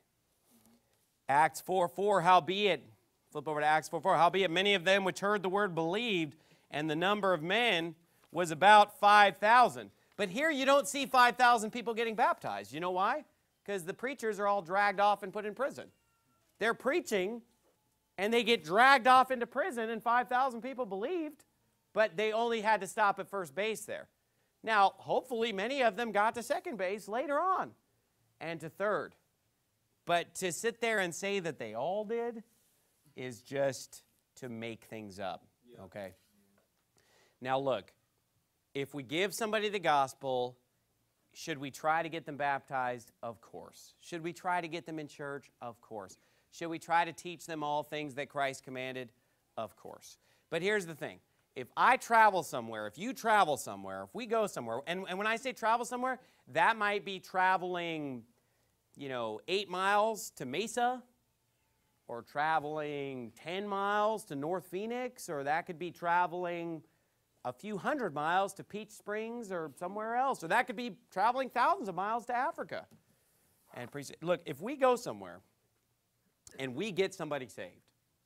Acts 4:4, howbeit, flip over to Acts 4:4, howbeit many of them which heard the word believed, and the number of men was about 5,000. But here you don't see 5,000 people getting baptized. You know why? Because the preachers are all dragged off and put in prison. They're preaching, and they get dragged off into prison, and 5,000 people believed, but they only had to stop at first base there. Now, hopefully many of them got to second base later on, and to third. But to sit there and say that they all did is just to make things up, okay? Now look, if we give somebody the gospel, should we try to get them baptized? Of course. Should we try to get them in church? Of course. Should we try to teach them all things that Christ commanded? Of course. But here's the thing. If I travel somewhere, if you travel somewhere, if we go somewhere, and when I say travel somewhere, that might be traveling, 8 miles to Mesa, or traveling 10 miles to North Phoenix, or that could be traveling a few hundred miles to Peach Springs or somewhere else, or that could be traveling thousands of miles to Africa. And look, if we go somewhere and we get somebody saved,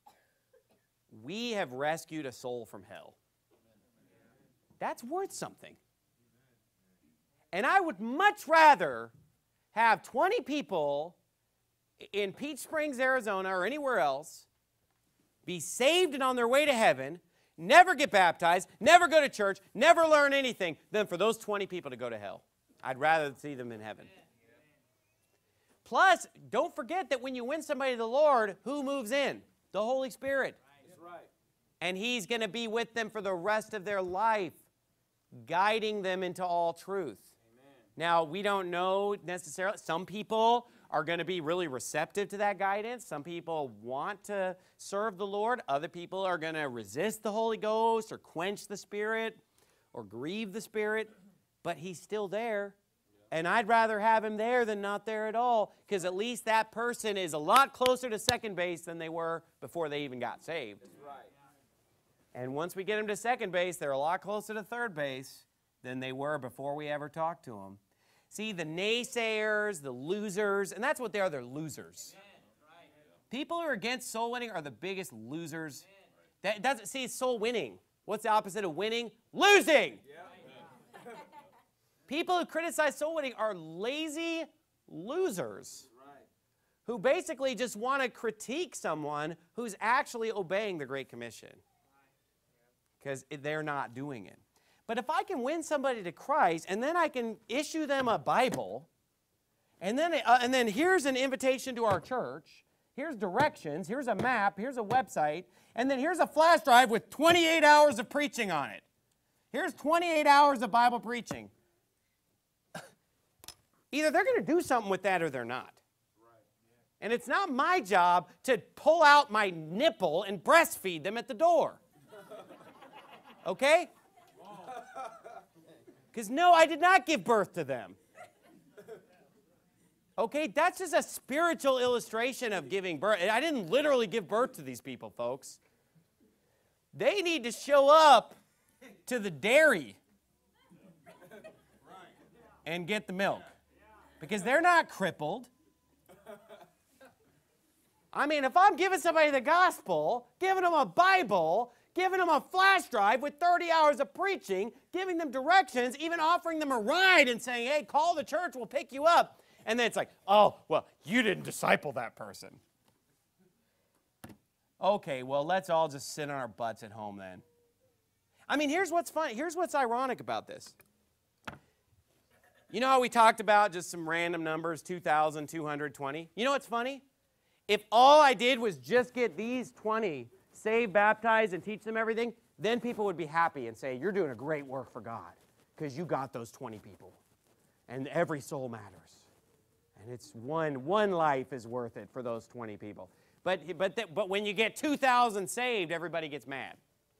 we have rescued a soul from hell. That's worth something. And I would much rather have 20 people in Peach Springs, Arizona, or anywhere else be saved and on their way to heaven, never get baptized, never go to church, never learn anything, than for those 20 people to go to hell. I'd rather see them in heaven. Plus, don't forget that when you win somebody to the Lord, who moves in? The Holy Spirit. That's right. And he's going to be with them for the rest of their life, guiding them into all truth. Amen. Now, we don't know necessarily. Some people are going to be really receptive to that guidance. Some people want to serve the Lord. Other people are going to resist the Holy Ghost or quench the Spirit or grieve the Spirit. But he's still there. And I'd rather have him there than not there at all, because at least that person is a lot closer to second base than they were before they even got saved. That's right. And once we get them to second base, they're a lot closer to third base than they were before we ever talked to them. See, the naysayers, the losers, and that's what they are, they're losers. People who are against soul winning are the biggest losers. That doesn't see soul winning. What's the opposite of winning? Losing. People who criticize soul winning are lazy losers who basically just want to critique someone who's actually obeying the Great Commission because they're not doing it. But if I can win somebody to Christ and then I can issue them a Bible and then here's an invitation to our church here's directions, here's a map, here's a website, and then here's a flash drive with 28 hours of preaching on it. Here's 28 hours of Bible preaching. Either they're going to do something with that or they're not. And it's not my job to pull out my nipple and breastfeed them at the door. Okay? Because no, I did not give birth to them. Okay, that's just a spiritual illustration of giving birth. I didn't literally give birth to these people, folks. They need to show up to the dairy and get the milk. Because they're not crippled. I mean, if I'm giving somebody the gospel, giving them a Bible, giving them a flash drive with 30 hours of preaching, giving them directions, even offering them a ride and saying, hey, call the church, we'll pick you up. And then it's like, oh, well, you didn't disciple that person. Okay, well, let's all just sit on our butts at home then. I mean, here's what's funny. Here's what's ironic about this. You know how we talked about just some random numbers, 2,220? You know what's funny? If all I did was just get these 20 saved, baptized, and teach them everything, then people would be happy and say, you're doing a great work for God because you got those 20 people. And every soul matters. And it's one life is worth it for those 20 people. But when you get 2,000 saved, everybody gets mad.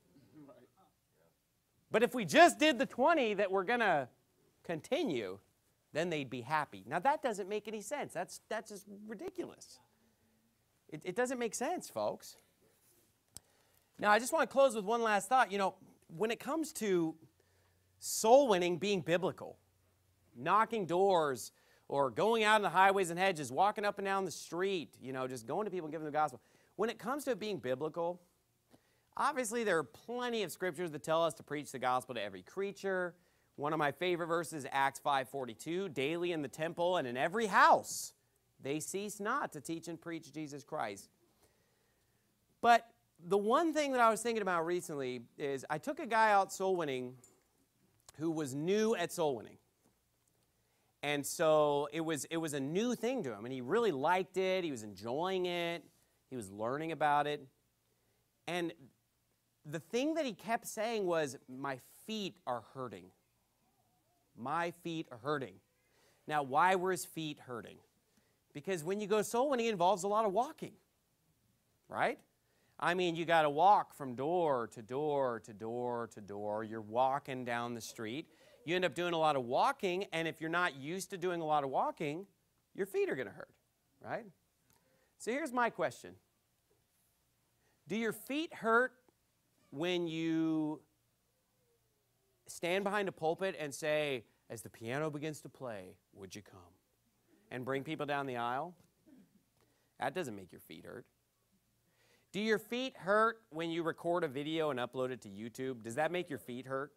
But if we just did the 20 that we're going to continue, then they'd be happy. Now, that doesn't make any sense. That's just ridiculous. It doesn't make sense, folks. Now, I just want to close with one last thought. You know, when it comes to soul winning being biblical, knocking doors or going out in the highways and hedges, walking up and down the street, you know, just going to people and giving them the gospel. When it comes to it being biblical, obviously there are plenty of scriptures that tell us to preach the gospel to every creature. One of my favorite verses, Acts 5:42, daily in the temple and in every house, they cease not to teach and preach Jesus Christ. But the one thing that I was thinking about recently is I took a guy out soul winning who was new at soul winning. And so it was a new thing to him, and he really liked it. He was enjoying it. He was learning about it. And the thing that he kept saying was, my feet are hurting. My feet are hurting. Now, why were his feet hurting? Because when you go soul winning, it involves a lot of walking, right? I mean, you got to walk from door to door to door to door. You're walking down the street. You end up doing a lot of walking, and if you're not used to doing a lot of walking, your feet are going to hurt, right? So here's my question. Do your feet hurt when you stand behind a pulpit and say, as the piano begins to play, would you come? And bring people down the aisle? That doesn't make your feet hurt. Do your feet hurt when you record a video and upload it to YouTube? Does that make your feet hurt?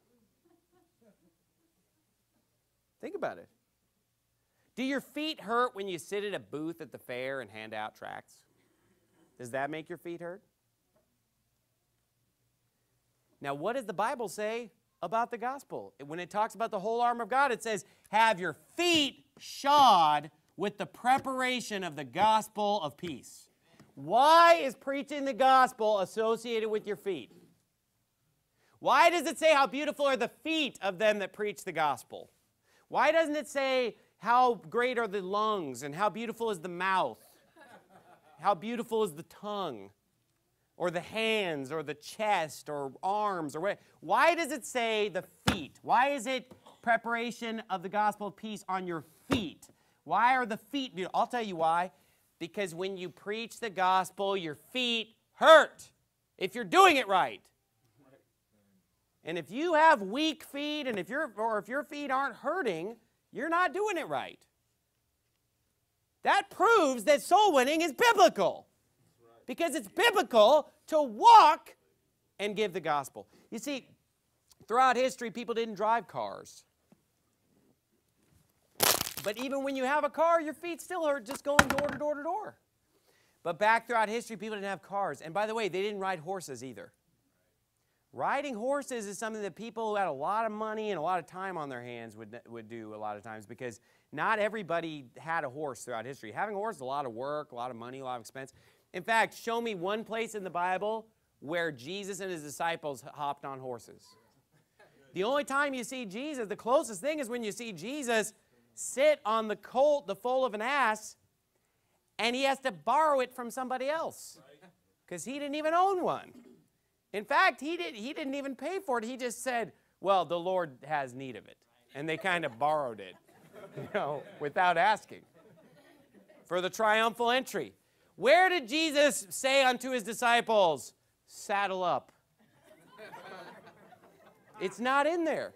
Think about it. Do your feet hurt when you sit at a booth at the fair and hand out tracts? Does that make your feet hurt? Now, what does the Bible say about the gospel? When it talks about the whole armor of God, it says, have your feet shod with the preparation of the gospel of peace. Why is preaching the gospel associated with your feet? Why does it say how beautiful are the feet of them that preach the gospel? Why doesn't it say how great are the lungs and how beautiful is the mouth? How beautiful is the tongue? Or the hands, or the chest, or arms, or what? Why does it say the feet? Why is it preparation of the gospel of peace on your feet? Why are the feet beautiful? I'll tell you why. Because when you preach the gospel, your feet hurt if you're doing it right. And if you have weak feet, and if your feet aren't hurting, you're not doing it right. That proves that soul winning is biblical. Because it's biblical to walk and give the gospel. You see, throughout history, people didn't drive cars. But even when you have a car, your feet still hurt just going door to door to door. But back throughout history, people didn't have cars. And by the way, they didn't ride horses either. Riding horses is something that people who had a lot of money and a lot of time on their hands would do a lot of times, because not everybody had a horse throughout history. Having a horse is a lot of work, a lot of money, a lot of expense. In fact, show me one place in the Bible where Jesus and his disciples hopped on horses. The only time you see Jesus, the closest thing is when you see Jesus sit on the colt, the foal of an ass, and he has to borrow it from somebody else because he didn't even own one. In fact, he didn't even pay for it. He just said, well, the Lord has need of it. And they kind of borrowed it, without asking for the triumphal entry. Where did Jesus say unto his disciples, saddle up? It's not in there.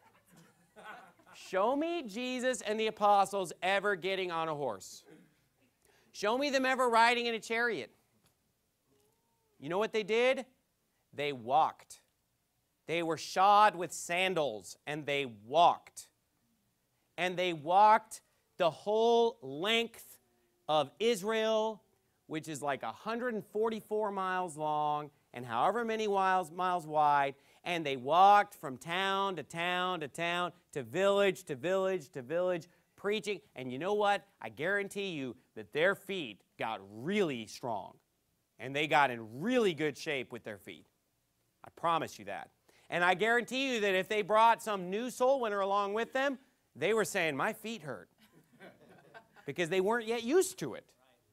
Show me Jesus and the apostles ever getting on a horse. Show me them ever riding in a chariot. You know what they did? They walked. They were shod with sandals, and they walked. And they walked the whole length of Israel, which is like 144 miles long and however many miles wide. And they walked from town to town to town, to village to village to village, preaching. And you know what? I guarantee you that their feet got really strong. And they got in really good shape with their feet. I promise you that. And I guarantee you that if they brought some new soul winner along with them, they were saying, my feet hurt. Because they weren't yet used to it.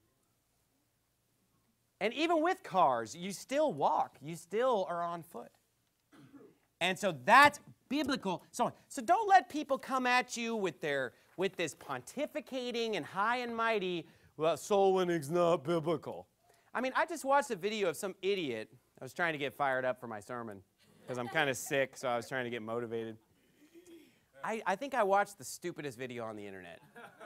And even with cars, you still walk. You still are on foot. And so that's biblical. So don't let people come at you with this pontificating and high and mighty, well, soul winning's not biblical. I mean, I just watched a video of some idiot. I was trying to get fired up for my sermon because I'm kind of sick, so I was trying to get motivated. I think I watched the stupidest video on the internet.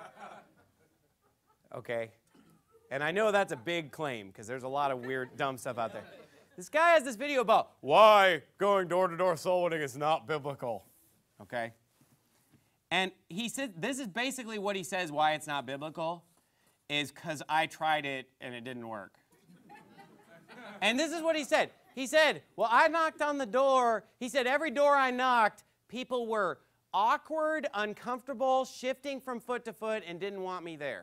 Okay? And I know that's a big claim because there's a lot of weird, dumb stuff out there. This guy has this video about why going door-to-door soul winning is not biblical. Okay? And he said, this is basically what he says why it's not biblical, is because I tried it and it didn't work. And this is what he said. He said, well, I knocked on the door. He said, every door I knocked, people were awkward, uncomfortable, shifting from foot to foot, and didn't want me there.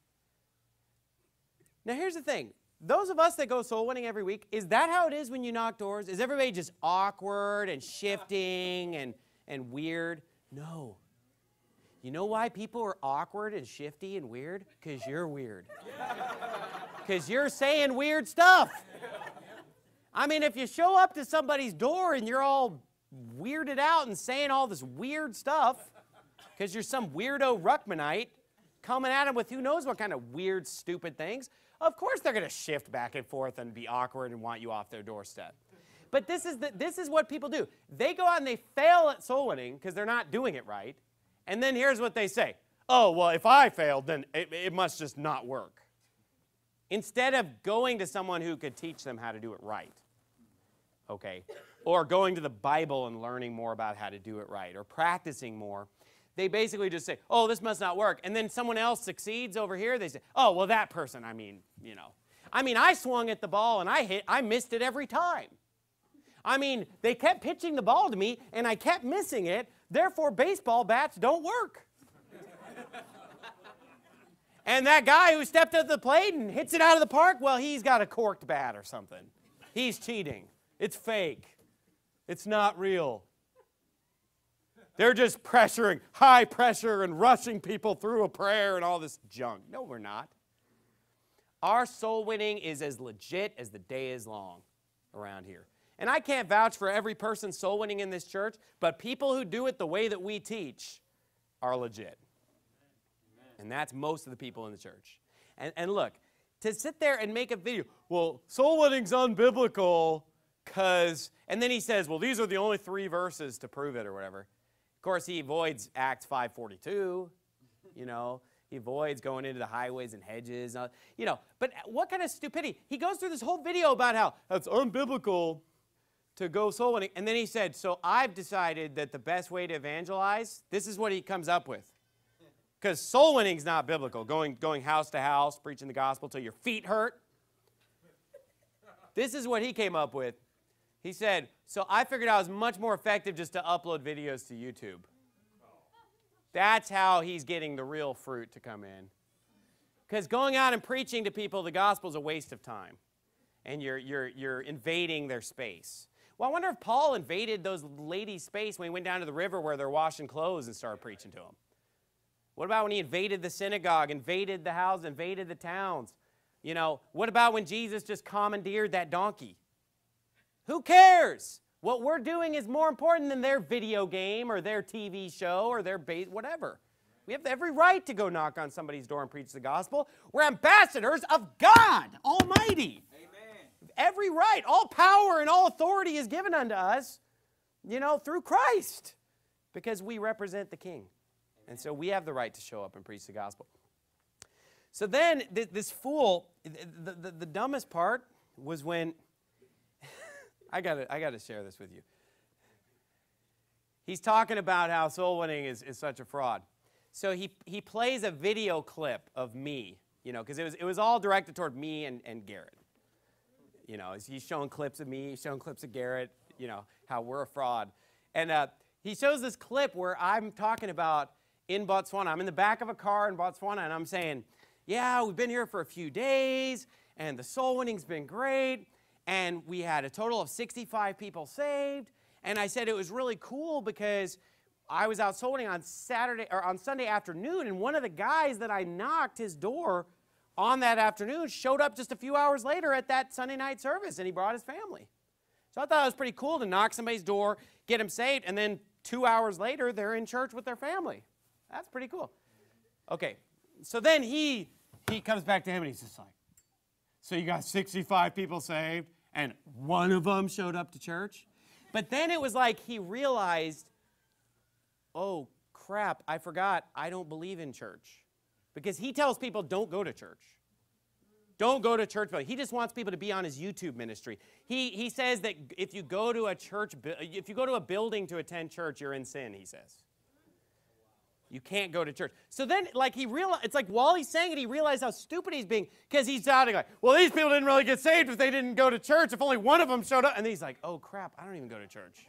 Now, here's the thing. Those of us that go soul winning every week, is that how it is when you knock doors? Is everybody just awkward and shifting and weird? No. You know why people are awkward and shifty and weird? Because you're weird. Because you're saying weird stuff. I mean, if you show up to somebody's door and you're all weirded out and saying all this weird stuff because you're some weirdo Ruckmanite coming at them with who knows what kind of weird, stupid things, of course they're going to shift back and forth and be awkward and want you off their doorstep. But this is what people do. They go out and they fail at soul winning because they're not doing it right. And then here's what they say. Oh, well, if I failed, then it must just not work. Instead of going to someone who could teach them how to do it right. Okay? Or going to the Bible and learning more about how to do it right. Or practicing more. They basically just say, oh, this must not work. And then someone else succeeds over here. They say, oh, well, that person, I swung at the ball and I missed it every time. I mean, they kept pitching the ball to me and I kept missing it. Therefore, baseball bats don't work. And that guy who stepped up the plate and hits it out of the park, well, he's got a corked bat or something. He's cheating. It's fake. It's not real. They're just pressuring, high pressure and rushing people through a prayer and all this junk. No, we're not. Our soul winning is as legit as the day is long around here. And I can't vouch for every person soul winning in this church, but people who do it the way that we teach are legit. And that's most of the people in the church. And look, to sit there and make a video, well, soul winning's unbiblical because, and then he says, well, these are the only 3 verses to prove it or whatever. Of course, he avoids Acts 5:42, He avoids going into the highways and hedges, But what kind of stupidity? He goes through this whole video about how it's unbiblical to go soul winning. And then he said, so I've decided that the best way to evangelize, this is what he comes up with. Because soul winning's not biblical, going house to house, preaching the gospel till your feet hurt. This is what he came up with. He said, so I figured out it was much more effective just to upload videos to YouTube. That's how he's getting the real fruit to come in. Because going out and preaching to people the gospel is a waste of time. And you're invading their space. Well, I wonder if Paul invaded those ladies' space when he went down to the river where they're washing clothes and started preaching to them. What about when he invaded the synagogue, invaded the house, invaded the towns? You know, what about when Jesus just commandeered that donkey? Who cares? What we're doing is more important than their video game or their TV show or their whatever. We have every right to go knock on somebody's door and preach the gospel. We're ambassadors of God Almighty. Amen. Every right. All power and all authority is given unto us, you know, through Christ, because we represent the King. And so we have the right to show up and preach the gospel. So then this fool, the dumbest part was when, I gotta share this with you. He's talking about how soul winning is such a fraud. So he plays a video clip of me, you know, because it was all directed toward me and Garrett. You know, he's showing clips of me, he's showing clips of Garrett, you know, how we're a fraud. And he shows this clip where I'm talking about in Botswana. I'm in the back of a car in Botswana, and I'm saying, yeah, we've been here for a few days, and the soul winning's been great, and we had a total of 65 people saved. And I said it was really cool because I was out soul winning on Sunday afternoon, and one of the guys that I knocked his door on that afternoon showed up just a few hours later at that Sunday night service, and he brought his family. So I thought it was pretty cool to knock somebody's door, get them saved, and then 2 hours later, they're in church with their family. That's pretty cool. Okay, so then he comes back to him, and he's just like, so you got 65 people saved, and one of them showed up to church? But then it was like he realized, oh, crap, I forgot, I don't believe in church. Because he tells people, don't go to church. Don't go to church. He just wants people to be on his YouTube ministry. He says that if you go to a building to attend church, you're in sin, he says. You can't go to church. So then, like, it's like while he's saying it, he realized how stupid he's being, because he's doubting, like, well, these people didn't really get saved if they didn't go to church, if only one of them showed up. And then he's like, oh, crap, I don't even go to church.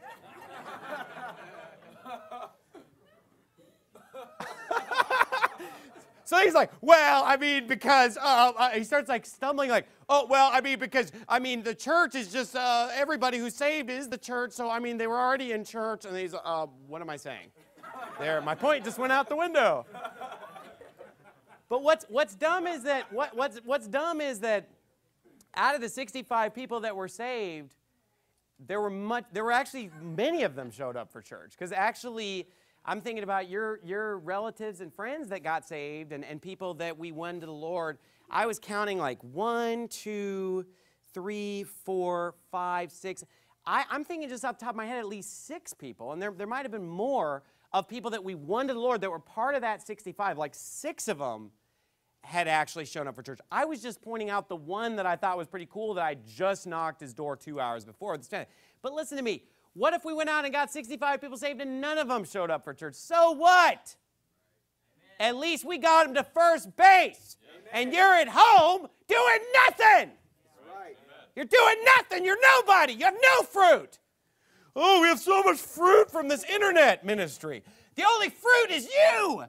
So he's like, well, I mean, because, he starts like stumbling like, oh, well, I mean, because, I mean, the church is just, everybody who's saved is the church, so, I mean, they were already in church, and he's, what am I saying? There, my point just went out the window. But what's dumb is that, what's dumb is that out of the 65 people that were saved, there were actually many of them showed up for church, because actually, I'm thinking about your relatives and friends that got saved and people that we won to the Lord. I was counting like 1, 2, 3, 4, 5, 6. I'm thinking just off the top of my head at least 6 people. And there might have been more of people that we won to the Lord that were part of that 65. Like 6 of them had actually shown up for church. I was just pointing out the one that I thought was pretty cool that I just knocked his door 2 hours before. But listen to me. What if we went out and got 65 people saved and none of them showed up for church? So what? Amen. At least we got them to first base. Amen. And you're at home doing nothing. Right. You're doing nothing. You're nobody. You have no fruit. Oh, we have so much fruit from this internet ministry. The only fruit is you.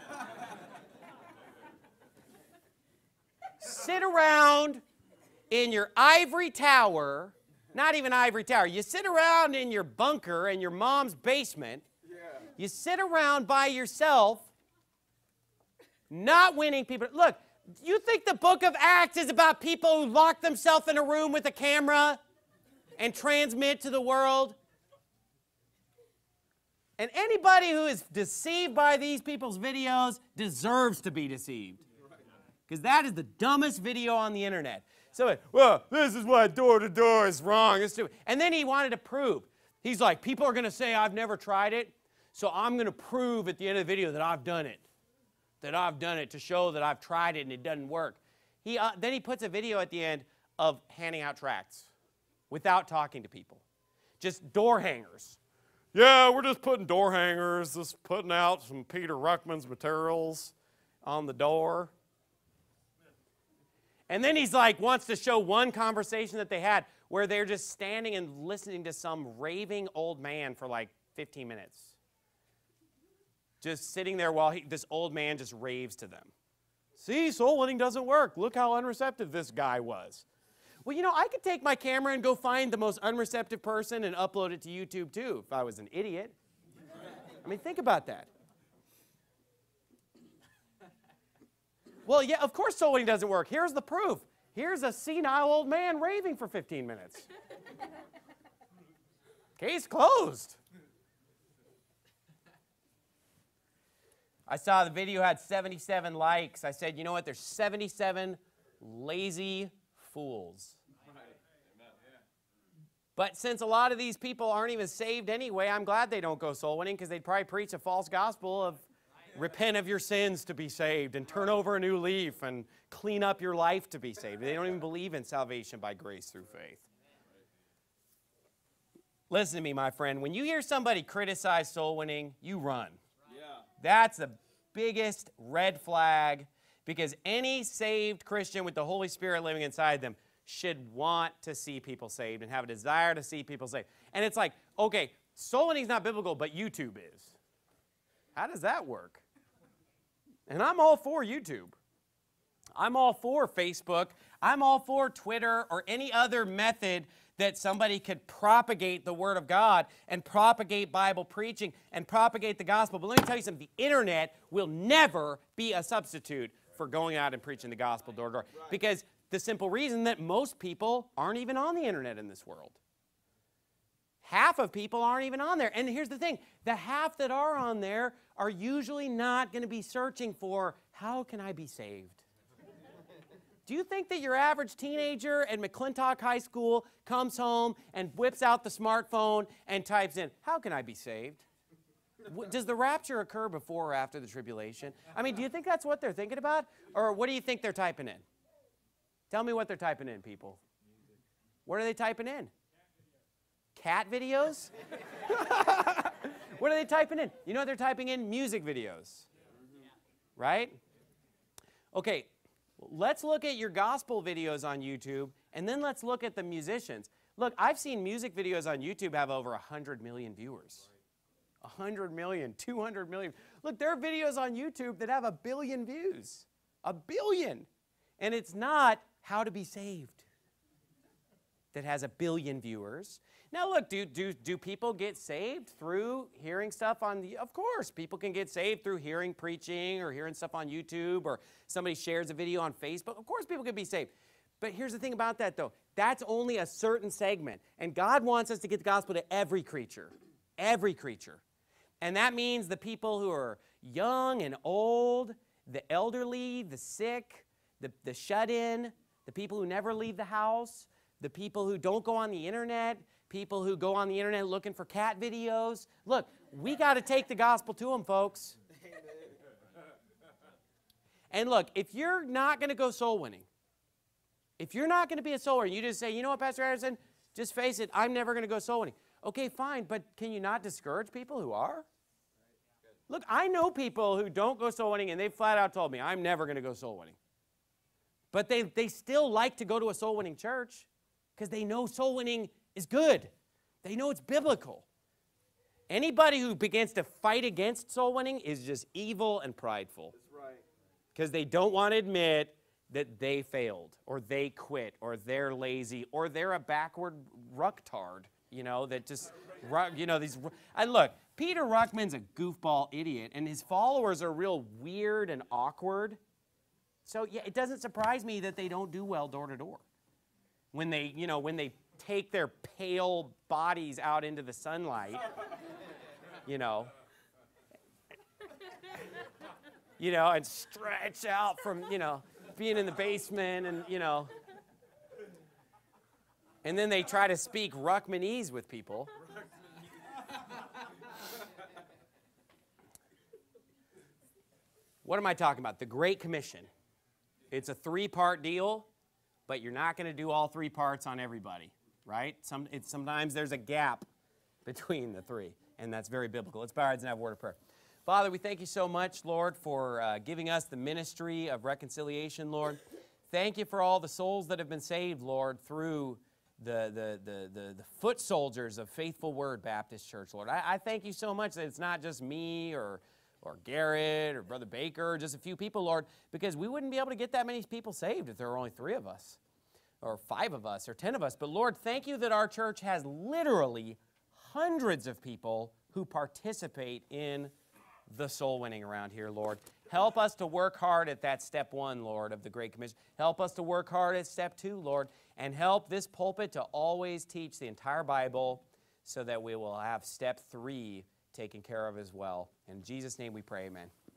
Sit around in your ivory tower. Not even ivory tower. You sit around in your bunker in your mom's basement. Yeah. You sit around by yourself, not winning people. Look, you think the book of Acts is about people who lock themselves in a room with a camera and transmit to the world? And anybody who is deceived by these people's videos deserves to be deceived. Because that is the dumbest video on the internet. So, well, this is why door-to-door is wrong. And then he wanted to prove. He's like, people are going to say I've never tried it, so I'm going to prove at the end of the video that I've done it. That I've done it to show that I've tried it and it doesn't work. Then he puts a video at the end of handing out tracts without talking to people. Just door hangers. Yeah, we're just putting door hangers, just putting out some Peter Ruckman's materials on the door. And then he's like, wants to show one conversation that they had where they're just standing and listening to some raving old man for like 15 minutes. Just sitting there while this old man just raves to them. See, soul winning doesn't work. Look how unreceptive this guy was. Well, you know, I could take my camera and go find the most unreceptive person and upload it to YouTube too if I was an idiot. I mean, think about that. Well, yeah, of course soul winning doesn't work. Here's the proof. Here's a senile old man raving for 15 minutes. Case closed. I saw the video had 77 likes. I said, you know what? There's 77 lazy fools. But since a lot of these people aren't even saved anyway, I'm glad they don't go soul winning, because they'd probably preach a false gospel of repent of your sins to be saved and turn over a new leaf and clean up your life to be saved. They don't even believe in salvation by grace through faith. Listen to me, my friend. When you hear somebody criticize soul winning, you run. That's the biggest red flag, because any saved Christian with the Holy Spirit living inside them should want to see people saved and have a desire to see people saved. And it's like, okay, soul winning is not biblical, but YouTube is. How does that work? And I'm all for YouTube. I'm all for Facebook. I'm all for Twitter or any other method that somebody could propagate the Word of God and propagate Bible preaching and propagate the gospel. But let me tell you something. The internet will never be a substitute for going out and preaching the gospel door to door. Because the simple reason that most people aren't even on the internet in this world. Half of people aren't even on there. And here's the thing. The half that are on there are usually not going to be searching for, how can I be saved? Do you think that your average teenager at McClintock High School comes home and whips out the smartphone and types in, how can I be saved? Does the rapture occur before or after the tribulation? I mean, do you think that's what they're thinking about? Or what do you think they're typing in? Tell me what they're typing in, people. What are they typing in? Cat videos? What are they typing in? You know what they're typing in? Music videos. Right? Okay, let's look at your gospel videos on YouTube, and then let's look at the musicians. Look, I've seen music videos on YouTube have over 100 million viewers. 100 million, 200 million. Look, there are videos on YouTube that have 1 billion views. 1 billion. And it's not how to be saved that has 1 billion viewers. Now look, do people get saved through hearing stuff on the, of course, people can get saved through hearing preaching or hearing stuff on YouTube, or somebody shares a video on Facebook. Of course people can be saved. But here's the thing about that though. That's only a certain segment. And God wants us to get the gospel to every creature. Every creature. And that means the people who are young and old, the elderly, the sick, the shut-in, the people who never leave the house, the people who don't go on the internet, people who go on the internet looking for cat videos. Look, we got to take the gospel to them, folks. And look, if you're not going to go soul winning, if you're not going to be a soul winner, you just say, you know what, Pastor Anderson, just face it, I'm never going to go soul winning. Okay, fine, but can you not discourage people who are? Look, I know people who don't go soul winning, and they flat out told me, I'm never going to go soul winning. But they still like to go to a soul winning church because they know soul winning is good. They know it's biblical. Anybody who begins to fight against soul winning is just evil and prideful. That's right. Because they don't want to admit that they failed, or they quit, or they're lazy, or they're a backward rucktard, you know, that just, you know, these. And look, Peter Ruckman's a goofball idiot, and his followers are real weird and awkward. So yeah, it doesn't surprise me that they don't do well door to door. When they, you know, when they take their pale bodies out into the sunlight, you know, and stretch out from, you know, being in the basement and, you know. And then they try to speak Ruckmanese with people. What am I talking about? The Great Commission. It's a 3-part deal, but you're not going to do all 3 parts on everybody, right? Sometimes there's a gap between the 3, and that's very biblical. Let's bow our heads and have a word of prayer. Father, we thank you so much, Lord, for giving us the ministry of reconciliation, Lord. Thank you for all the souls that have been saved, Lord, through the foot soldiers of Faithful Word Baptist Church, Lord. I thank you so much that it's not just me or Garrett or Brother Baker, or just a few people, Lord, because we wouldn't be able to get that many people saved if there were only 3 of us, or 5 of us, or 10 of us. But Lord, thank you that our church has literally hundreds of people who participate in the soul winning around here, Lord. Help us to work hard at that step 1, Lord, of the Great Commission. Help us to work hard at step 2, Lord, and help this pulpit to always teach the entire Bible so that we will have step 3 taken care of as well. In Jesus' name we pray, amen.